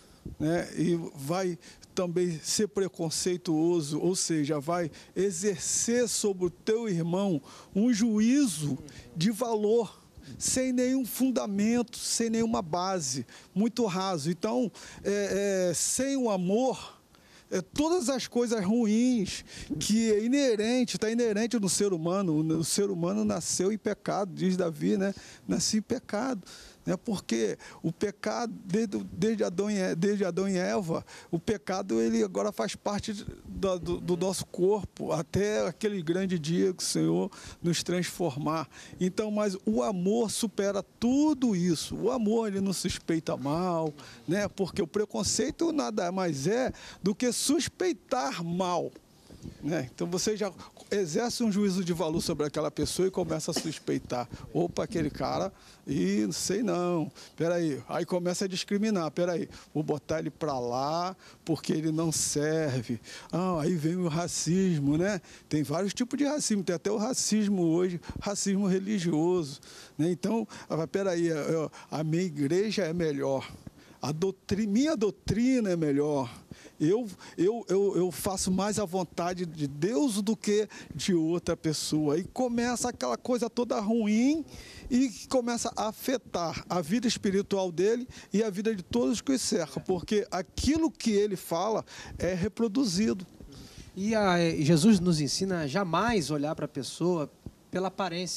né? E vai também ser preconceituoso, ou seja, vai exercer sobre o teu irmão um juízo de valor, sem nenhum fundamento, sem nenhuma base, muito raso. Então, é, é, sem o amor, é, todas as coisas ruins que é inerente, está inerente no ser humano. O ser humano nasceu em pecado, diz Davi, né? Nasci em pecado. Né? Porque o pecado, desde, desde, Adão e, desde Adão e Eva, o pecado ele agora faz parte do, do, do nosso corpo, até aquele grande dia que o Senhor nos transformar. Então, mas o amor supera tudo isso. O amor, ele não suspeita mal, né? Porque o preconceito nada mais é do que suspeitar mal. Né? Então você já exerce um juízo de valor sobre aquela pessoa e começa a suspeitar. Opa, aquele cara, e não sei não, peraí. Aí começa a discriminar, peraí, vou botar ele para lá porque ele não serve. Ah, aí vem o racismo, né? Tem vários tipos de racismo, tem até o racismo hoje, racismo religioso. Né? Então, peraí, a minha igreja é melhor, a doutrina, minha doutrina é melhor. Eu, eu, eu, eu faço mais a vontade de Deus do que de outra pessoa. E começa aquela coisa toda ruim e começa a afetar a vida espiritual dele e a vida de todos que o cercam, porque aquilo que ele fala é reproduzido. E a, Jesus nos ensina a jamais olhar para a pessoa pela aparência,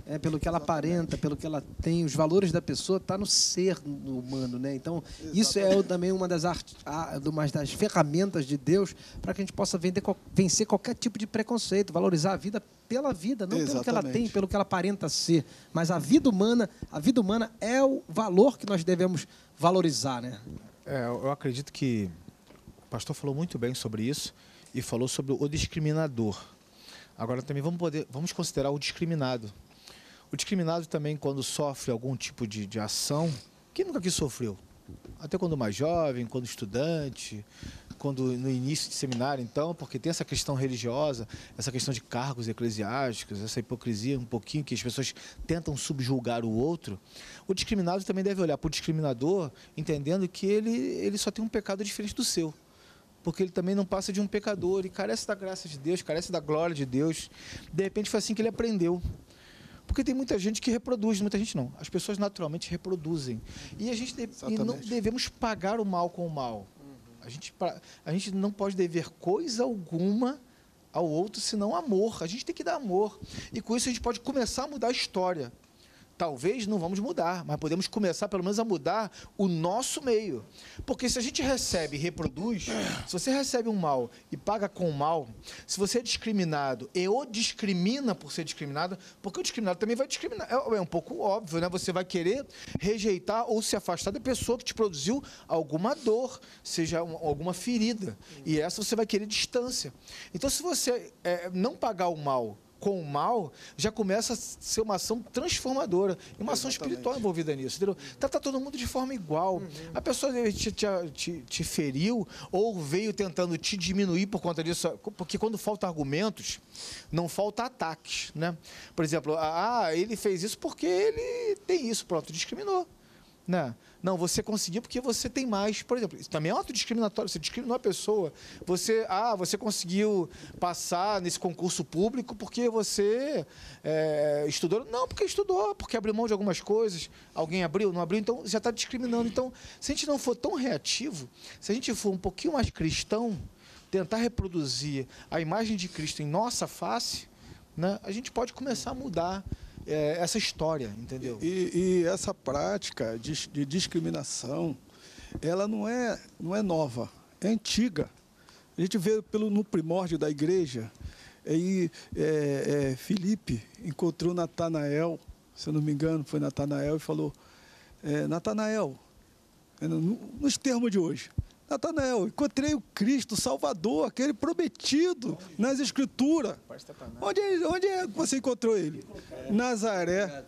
É, pelo que ela aparenta, pelo que ela tem, os valores da pessoa tá no ser humano, né? Então, exatamente. Isso é o, também uma das, art, uma das ferramentas de Deus para que a gente possa vender, vencer qualquer tipo de preconceito, valorizar a vida pela vida, não exatamente. Pelo que ela tem, pelo que ela aparenta ser, mas a vida humana, a vida humana é o valor que nós devemos valorizar, né? É, eu acredito que o pastor falou muito bem sobre isso e falou sobre o discriminador. Agora também vamos poder, vamos considerar o discriminado. O discriminado também, quando sofre algum tipo de, de ação, quem nunca aqui sofreu? Até quando mais jovem, quando estudante, quando no início de seminário, então, porque tem essa questão religiosa, essa questão de cargos eclesiásticos, essa hipocrisia um pouquinho, que as pessoas tentam subjulgar o outro. O discriminado também deve olhar para o discriminador, entendendo que ele, ele só tem um pecado diferente do seu. Porque ele também não passa de um pecador e carece da graça de Deus, carece da glória de Deus. De repente foi assim que ele aprendeu. Porque tem muita gente que reproduz, muita gente não. As pessoas naturalmente reproduzem. E a gente deve, e não devemos pagar o mal com o mal. A gente, a gente não pode dever coisa alguma ao outro, senão amor. A gente tem que dar amor. E com isso a gente pode começar a mudar a história. Talvez não vamos mudar, mas podemos começar pelo menos a mudar o nosso meio. Porque se a gente recebe e reproduz, se você recebe um mal e paga com o mal, se você é discriminado e o discrimina por ser discriminado, porque o discriminado também vai discriminar. É, é um pouco óbvio, né? Você vai querer rejeitar ou se afastar da pessoa que te produziu alguma dor, seja um, alguma ferida. E essa você vai querer distância. Então, se você é, não pagar o mal com o mal, já começa a ser uma ação transformadora. E uma ação Exatamente. Espiritual envolvida nisso. Entendeu? Tratar todo mundo de forma igual. Uhum. A pessoa te, te, te, te feriu ou veio tentando te diminuir por conta disso. Porque quando faltam argumentos, não falta ataques. Né? Por exemplo, ah, ele fez isso porque ele tem isso. Pronto, discriminou. Né? Não, você conseguiu porque você tem mais. Por exemplo, isso também é autodiscriminatório. Você discriminou a pessoa. Você, ah, você conseguiu passar nesse concurso público porque você é, estudou. Não, porque estudou, porque abriu mão de algumas coisas. Alguém abriu, não abriu, então já está discriminando. Então, se a gente não for tão reativo, se a gente for um pouquinho mais cristão, tentar reproduzir a imagem de Cristo em nossa face, né, a gente pode começar a mudar É, essa história, entendeu? E, e essa prática de, de discriminação, ela não é, não é nova, é antiga. A gente vê pelo, no primórdio da igreja, aí é, é, Filipe encontrou Natanael, se eu não me engano, foi Natanael, e falou, é, Natanael, no, nos termos de hoje, Natanael, encontrei o Cristo, o Salvador, aquele prometido nas Escrituras. Onde, onde é que você encontrou ele? Nazaré.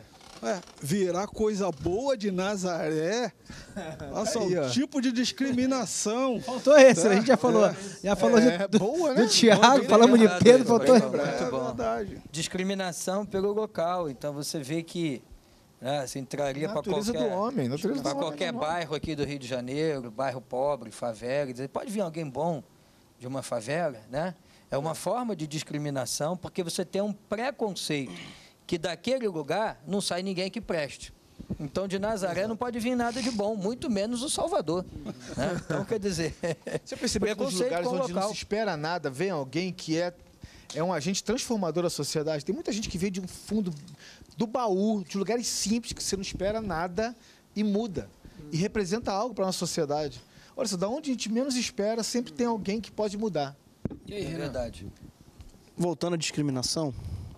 É, virá coisa boa de Nazaré. Olha só, o tipo de discriminação. Faltou esse, tá? A gente já falou. É, já falou é, de, boa, né? do Tiago, bom, falamos de Pedro, bem faltou. lembrado, é, bom. verdade. Discriminação pelo local. Então você vê que né, você entraria para qualquer, do homem, pra qualquer bairro aqui do Rio de Janeiro, bairro pobre, favela, dizer, pode vir alguém bom de uma favela, né? É uma forma de discriminação porque você tem um preconceito que daquele lugar não sai ninguém que preste. Então, de Nazaré não pode vir nada de bom, muito menos o Salvador. Né? Então, quer dizer... Você percebeu que nos lugares onde local. Não se espera nada, vem alguém que é, é um agente transformador da sociedade? Tem muita gente que vem de um fundo do baú, de lugares simples, que você não espera nada e muda. E representa algo para a nossa sociedade. Olha só, da onde a gente menos espera, sempre tem alguém que pode mudar. E aí, é verdade. Voltando à discriminação,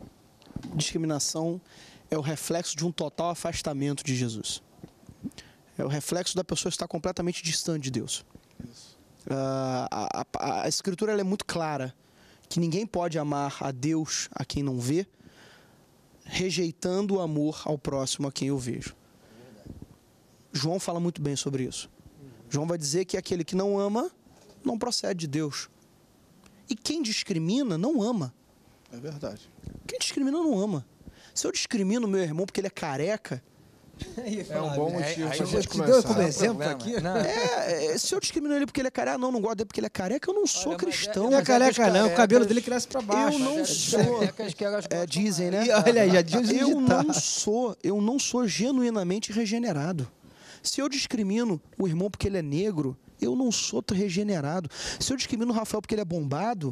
discriminação é o reflexo de um total afastamento de Jesus. É o reflexo da pessoa estar completamente distante de Deus. Uh, a, a, a Escritura ela é muito clara, que ninguém pode amar a Deus a quem não vê, rejeitando o amor ao próximo a quem eu vejo. João fala muito bem sobre isso. João vai dizer que aquele que não ama, não procede de Deus. E quem discrimina, não ama. É verdade. Quem discrimina, não ama. Se eu discrimino meu irmão porque ele é careca... É um bom motivo para a gente te deu como exemplo aqui. É, é, se eu discrimino ele porque ele é careca, não, não gosto dele porque ele é careca, eu não sou olha, cristão. Não é careca não, o cabelo dele cresce para baixo. Eu não sou. É, dizem, né? E olha aí, já dizem Eu não sou, eu não sou genuinamente regenerado. Se eu discrimino o irmão porque ele é negro, Eu não sou regenerado. Se eu discrimino o Rafael porque ele é bombado,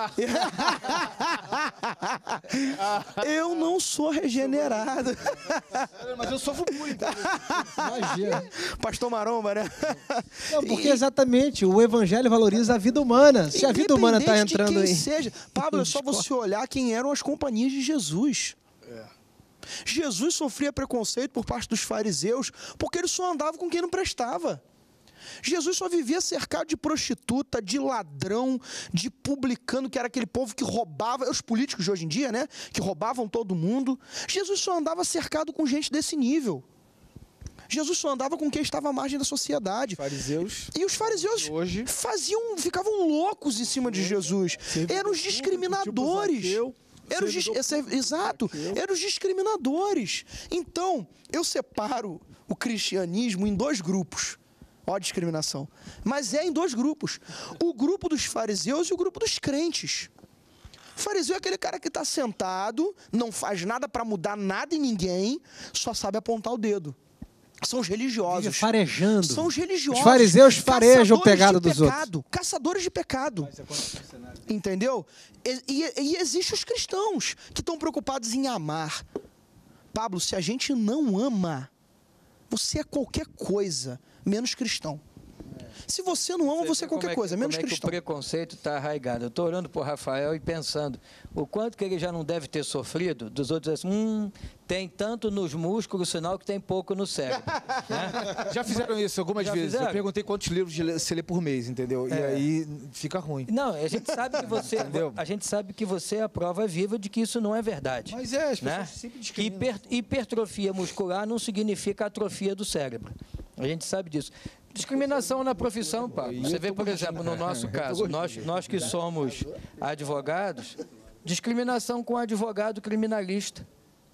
eu não sou regenerado. Mas eu sofro muito. Imagina. Pastor Maromba, né? Não, porque exatamente, o evangelho valoriza a vida humana. Se a vida humana está Independente de entrando quem aí... seja. Pablo, é só você olhar quem eram as companhias de Jesus. Jesus sofria preconceito por parte dos fariseus porque ele só andava com quem não prestava. Jesus só vivia cercado de prostituta, de ladrão, de publicano, que era aquele povo que roubava, os políticos de hoje em dia, né? Que roubavam todo mundo. Jesus só andava cercado com gente desse nível. Jesus só andava com quem estava à margem da sociedade. Fariseus. E os fariseus hoje faziam, ficavam loucos em cima de Jesus. Eram os discriminadores. Eram os dis... Esse é... Exato, eram os discriminadores. Então, eu separo o cristianismo em dois grupos. Ó a discriminação. Mas é em dois grupos. O grupo dos fariseus e o grupo dos crentes. O fariseu é aquele cara que está sentado, não faz nada para mudar nada em ninguém, só sabe apontar o dedo. São os religiosos. Vive farejando. São os religiosos. Os fariseus farejam o pecado dos pecado, outros. Caçadores de pecado. Entendeu? E, e, e existem os cristãos que estão preocupados em amar. Pablo, se a gente não ama, você é qualquer coisa, menos cristão. Se você não ama, você é qualquer coisa, menos cristão. Como é que o preconceito está arraigado? Eu estou olhando para o Rafael e pensando o quanto que ele já não deve ter sofrido dos outros. Assim, hum, tem tanto nos músculos, sinal que tem pouco no cérebro. Né? Já fizeram isso algumas Já vezes. fizeram? Eu perguntei quantos livros você lê por mês, entendeu? É. E aí fica ruim. Não, a gente sabe que você, Entendeu? a gente sabe que você é a prova viva de que isso não é verdade. Mas é, as pessoas né? sempre discriminam. Hiper, hipertrofia muscular não significa atrofia do cérebro. A gente sabe disso. Discriminação na profissão, Paulo. Você vê, por exemplo, no nosso caso, nós, nós que somos advogados, discriminação com advogado criminalista.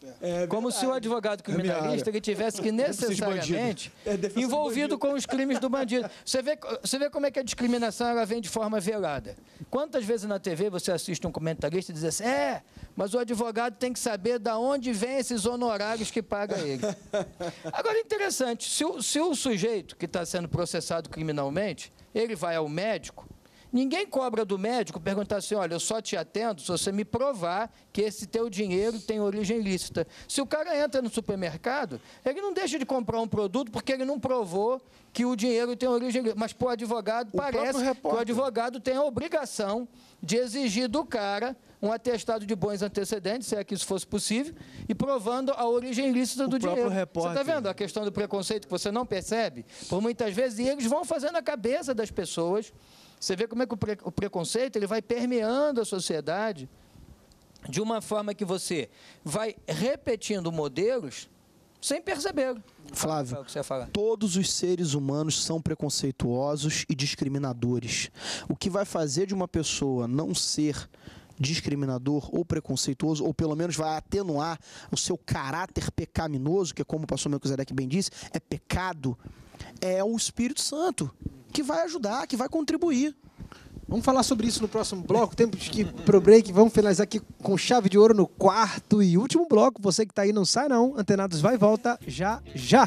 É Como se o advogado criminalista ele tivesse que necessariamente envolvido com os crimes do bandido. Você vê, você vê como é que a discriminação ela vem de forma velada. Quantas vezes na T V você assiste um comentarista e diz assim, é, mas o advogado tem que saber de onde vem esses honorários que paga ele. Agora, interessante, se o, se o sujeito que está sendo processado criminalmente, ele vai ao médico, ninguém cobra do médico perguntar assim, olha, eu só te atendo se você me provar que esse teu dinheiro tem origem ilícita. Se o cara entra no supermercado, ele não deixa de comprar um produto porque ele não provou que o dinheiro tem origem ilícita. Mas para o advogado, O parece próprio que o repórter. advogado tem a obrigação de exigir do cara um atestado de bons antecedentes, se é que isso fosse possível, e provando a origem ilícita do próprio dinheiro. repórter. Você está vendo a questão do preconceito que você não percebe? Por muitas vezes, e eles vão fazendo a cabeça das pessoas. Você vê como é que o, pre o preconceito ele vai permeando a sociedade de uma forma que você vai repetindo modelos sem perceber. Flávio, o que você ia falar. todos os seres humanos são preconceituosos e discriminadores. O que vai fazer de uma pessoa não ser discriminador ou preconceituoso, ou pelo menos vai atenuar o seu caráter pecaminoso, que é como o pastor Melquisedeque bem disse, é pecado, é o Espírito Santo, que vai ajudar, que vai contribuir. Vamos falar sobre isso no próximo bloco. Temos que ir pro break. Vamos finalizar aqui com chave de ouro no quarto e último bloco. Você que tá aí, não sai não. Antenados vai e volta já, já.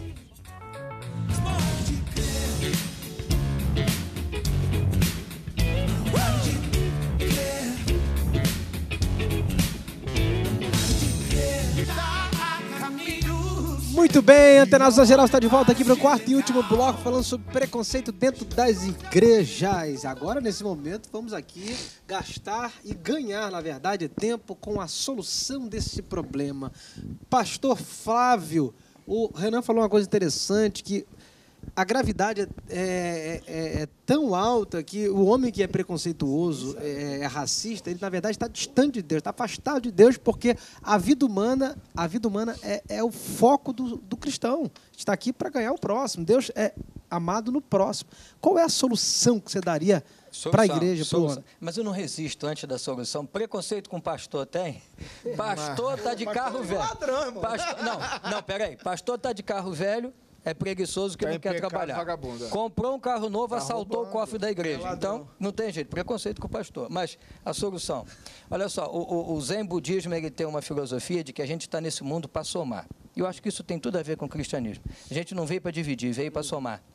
Muito bem, Antenados na Geral está de volta aqui para o quarto e último bloco, falando sobre preconceito dentro das igrejas. Agora, nesse momento, vamos aqui gastar e ganhar, na verdade, tempo com a solução desse problema. Pastor Flávio, o Renan falou uma coisa interessante, que a gravidade é, é, é, é tão alta que o homem que é preconceituoso, é, é racista, ele na verdade está distante de Deus, está afastado de Deus, porque a vida humana, a vida humana é, é o foco do, do cristão. Está aqui para ganhar o próximo. Deus é amado no próximo. Qual é a solução que você daria para a igreja? Solução. Mas eu não resisto antes da solução. Preconceito com pastor tem? Pastor está de carro velho. Pastor, não, não, peraí. Pastor está de carro velho. É preguiçoso que Tá não em quer pecado, trabalhar. vagabundo, é. Comprou um carro novo, Tá assaltou roubando, o cofre da igreja. é ladrão. Então, não tem jeito. Preconceito com o pastor. Mas a solução. Olha só, o, o, o Zen budismo ele tem uma filosofia de que a gente está nesse mundo para somar. E eu acho que isso tem tudo a ver com o cristianismo. A gente não veio para dividir, veio para somar.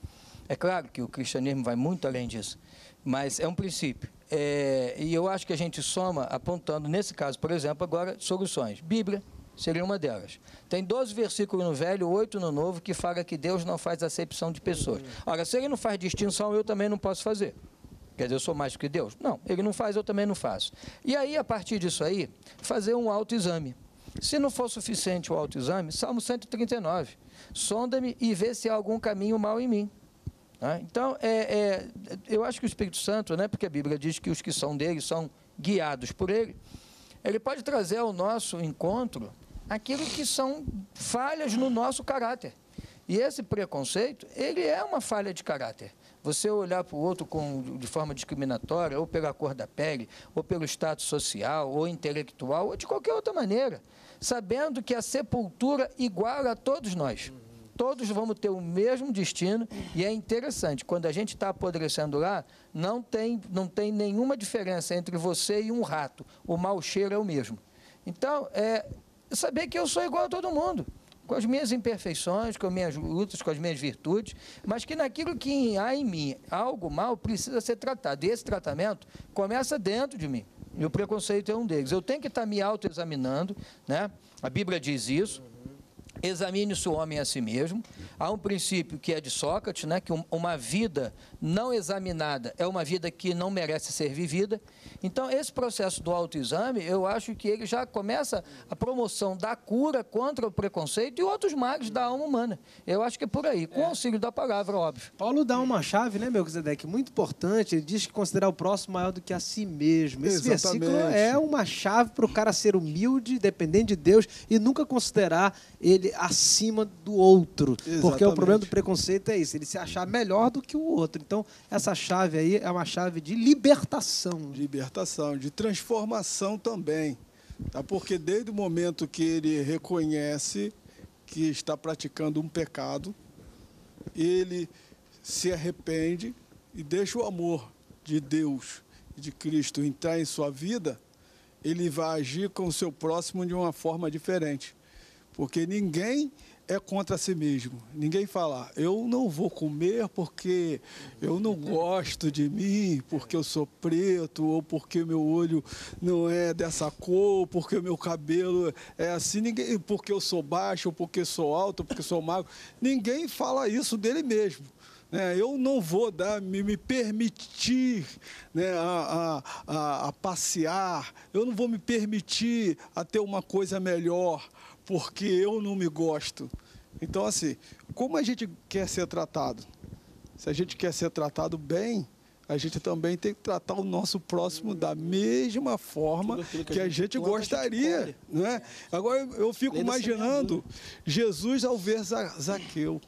É claro que o cristianismo vai muito além disso, mas é um princípio. É, e eu acho que a gente soma apontando, nesse caso, por exemplo, agora, soluções. Bíblia seria uma delas. Tem doze versículos no Velho, oito no Novo, que fala que Deus não faz acepção de pessoas. Ora, se ele não faz distinção, eu também não posso fazer. Quer dizer, eu sou mais do que Deus? Não, ele não faz, eu também não faço. E aí, a partir disso aí, fazer um autoexame. Se não for suficiente o autoexame, Salmo cento e trinta e nove. Sonda-me e vê se há algum caminho mal em mim. Né? Então, é, é, eu acho que o Espírito Santo, né, porque a Bíblia diz que os que são dele são guiados por ele, ele pode trazer ao nosso encontro aquilo que são falhas no nosso caráter. E esse preconceito, ele é uma falha de caráter. Você olhar para o outro com, de forma discriminatória, ou pela cor da pele, ou pelo status social, ou intelectual, ou de qualquer outra maneira, sabendo que a sepultura iguala a todos nós. Todos vamos ter o mesmo destino, e é interessante, quando a gente está apodrecendo lá, não tem, não tem nenhuma diferença entre você e um rato. O mau cheiro é o mesmo. Então, é saber que eu sou igual a todo mundo, com as minhas imperfeições, com as minhas lutas, com as minhas virtudes, mas que naquilo que há em mim algo mal precisa ser tratado. E esse tratamento começa dentro de mim. E o preconceito é um deles. Eu tenho que estar me autoexaminando, né? A Bíblia diz isso. Examine-se o homem a si mesmo. Há um princípio que é de Sócrates, né, que uma vida não examinada é uma vida que não merece ser vivida. Então, esse processo do autoexame, eu acho que ele já começa a promoção da cura contra o preconceito e outros males da alma humana. Eu acho que é por aí, com o auxílio da palavra, óbvio. Paulo dá uma chave, né, Melquisedeque, muito importante. Ele diz que considerar o próximo maior do que a si mesmo. Esse Exatamente. versículo é uma chave para o cara ser humilde, dependente de Deus e nunca considerar ele acima do outro. Exatamente. Porque o problema do preconceito é isso, ele se achar melhor do que o outro. Então, essa chave aí é uma chave de libertação. De libertação, de transformação também. Tá? Porque desde o momento que ele reconhece que está praticando um pecado, ele se arrepende e deixa o amor de Deus e de Cristo entrar em sua vida, ele vai agir com o seu próximo de uma forma diferente. Porque ninguém é contra si mesmo. Ninguém fala, eu não vou comer porque eu não gosto de mim, porque eu sou preto, ou porque meu olho não é dessa cor, porque o meu cabelo é assim, ninguém, porque eu sou baixo, ou porque eu sou alto, ou porque eu sou magro. Ninguém fala isso dele mesmo. Né? Eu não vou dar, me, me permitir, né, a, a, a, a passear, eu não vou me permitir a ter uma coisa melhor, porque eu não me gosto. Então, assim, como a gente quer ser tratado? Se a gente quer ser tratado bem, a gente também tem que tratar o nosso próximo da mesma forma que, que a gente gostaria. A gente né? Agora, eu fico Lei imaginando Jesus ao ver Zaqueu.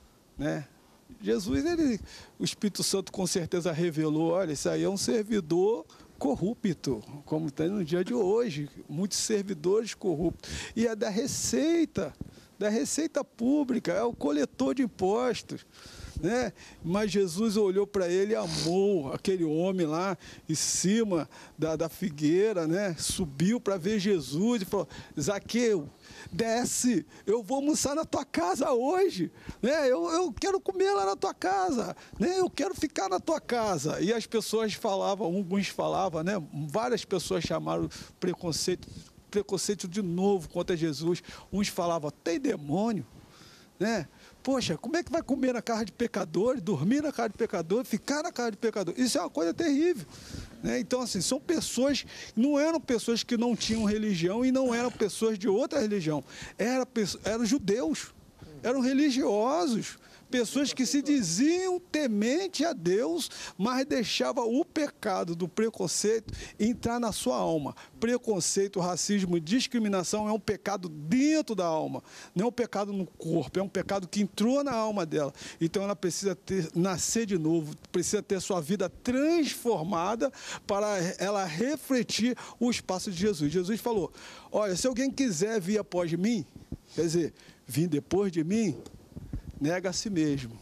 Né? Jesus, ele, o Espírito Santo com certeza revelou, olha, isso aí é um servidor corrupto, como tem no dia de hoje, muitos servidores corruptos. E é da Receita, da Receita Pública, é o coletor de impostos. Né? Mas Jesus olhou para ele e amou aquele homem lá em cima da, da figueira, né? Subiu para ver Jesus e falou, Zaqueu, desce, eu vou almoçar na tua casa hoje, né? eu, eu quero comer lá na tua casa, né? Eu quero ficar na tua casa. E as pessoas falavam, alguns falavam, né? Várias pessoas chamaram preconceito, preconceito de novo contra Jesus. Uns falavam, tem demônio, né? Poxa, como é que vai comer na casa de pecadores, dormir na casa de pecadores, ficar na casa de pecadores? Isso é uma coisa terrível. Né? Então, assim, são pessoas, não eram pessoas que não tinham religião e não eram pessoas de outra religião. Era, eram judeus, eram religiosos, pessoas que se diziam temente a Deus, mas deixavam o pecado do preconceito entrar na sua alma. Preconceito, racismo e discriminação é um pecado dentro da alma, não é um pecado no corpo, é um pecado que entrou na alma dela. Então ela precisa ter, nascer de novo, precisa ter sua vida transformada para ela refletir o espaço de Jesus. Jesus falou, olha, se alguém quiser vir após mim, quer dizer, vir depois de mim, nega a si mesmo.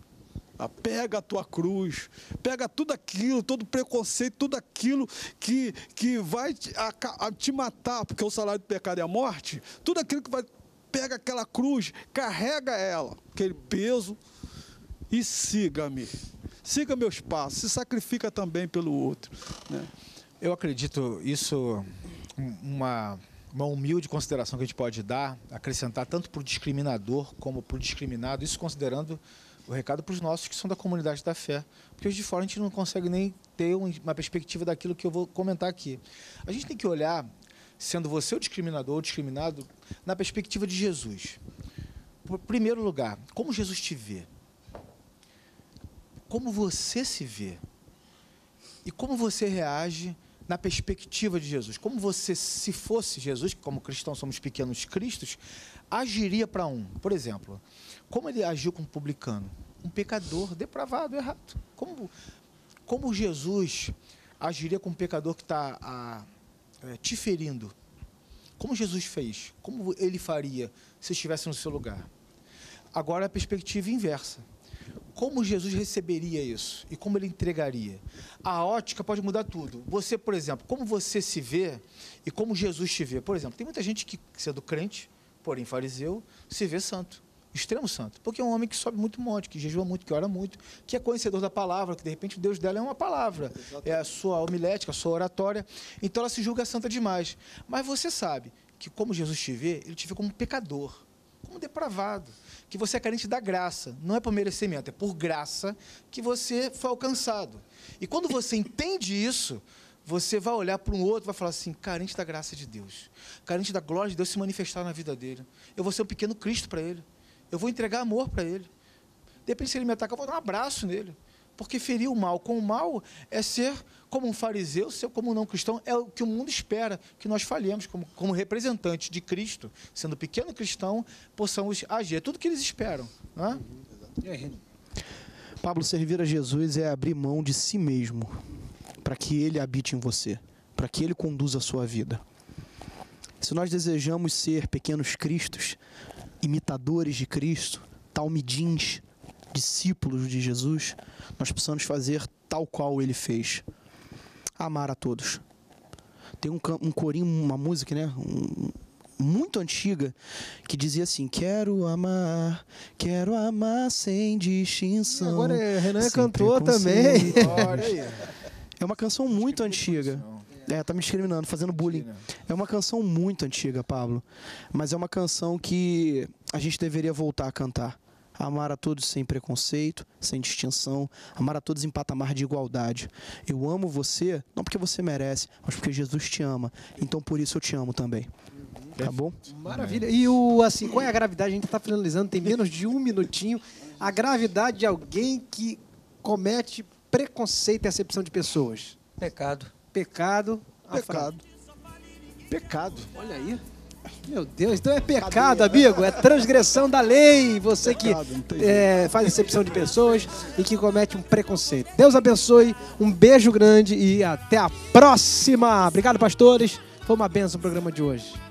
Pega a tua cruz, pega tudo aquilo, todo preconceito, tudo aquilo que, que vai te, a, a, te matar, porque o salário do pecado é a morte, tudo aquilo que vai, pega aquela cruz, carrega ela, aquele peso, e siga-me. Siga meus passos, se sacrifica também pelo outro, né? Eu acredito isso, uma, uma humilde consideração que a gente pode dar, acrescentar tanto para o discriminador como para o discriminado, isso considerando o recado para os nossos que são da comunidade da fé. Porque hoje de fora a gente não consegue nem ter uma perspectiva daquilo que eu vou comentar aqui. A gente tem que olhar, sendo você o discriminador ou o discriminado, na perspectiva de Jesus. Em primeiro lugar, como Jesus te vê? Como você se vê? E como você reage na perspectiva de Jesus? Como você, se fosse Jesus, que como cristãos somos pequenos cristos, agiria para um? Por exemplo, como ele agiu com um publicano? Um pecador, depravado, errado. Como, como Jesus agiria com um pecador que está é, te ferindo? Como Jesus fez? Como ele faria se estivesse no seu lugar? Agora a perspectiva inversa. Como Jesus receberia isso? E como ele entregaria? A ótica pode mudar tudo. Você, por exemplo, como você se vê e como Jesus te vê? Por exemplo, tem muita gente que, sendo crente, porém fariseu, se vê santo, extremo santo. Porque é um homem que sobe muito monte, que jejua muito, que ora muito, que é conhecedor da palavra, que de repente o Deus dela é uma palavra. É a sua homilética, a sua oratória. Então ela se julga santa demais. Mas você sabe que como Jesus te vê, ele te vê como um pecador, como depravado, que você é carente da graça, não é por merecimento, é por graça que você foi alcançado. E quando você entende isso, você vai olhar para um outro e vai falar assim, carente da graça de Deus, carente da glória de Deus se manifestar na vida dele. Eu vou ser um pequeno Cristo para ele, eu vou entregar amor para ele. De repente, se ele me atacar, eu vou dar um abraço nele, porque ferir o mal com o mal é ser como um fariseu, ser como um não cristão, é o que o mundo espera, que nós falhemos como, como representantes de Cristo, sendo pequeno cristão, possamos agir. É tudo que eles esperam. Não é? Pablo, servir a Jesus é abrir mão de si mesmo, para que ele habite em você, para que ele conduza a sua vida. Se nós desejamos ser pequenos cristos, imitadores de Cristo, talmidins, discípulos de Jesus, nós precisamos fazer tal qual ele fez. Amar a todos. Tem um, um corinho, uma música, né? Um, muito antiga, que dizia assim, quero amar, quero amar sem distinção. E agora é, Renan é cantor também. Olha aí. É uma canção muito antiga. É, tá me discriminando, fazendo bullying. É uma canção muito antiga, Pablo. Mas é uma canção que a gente deveria voltar a cantar. Amar a todos sem preconceito, sem distinção. Amar a todos em patamar de igualdade. Eu amo você, não porque você merece, mas porque Jesus te ama. Então, por isso eu te amo também. Tá bom? Maravilha. E o, assim, qual é a gravidade? A gente está finalizando, tem menos de um minutinho. A gravidade de alguém que comete preconceito e acepção de pessoas. Pecado. Pecado. Pecado. Pecado. Olha aí. Meu Deus, então é pecado, amigo, é transgressão da lei, você que é, faz acepção de pessoas e que comete um preconceito. Deus abençoe, um beijo grande e até a próxima. Obrigado, pastores, foi uma bênção o programa de hoje.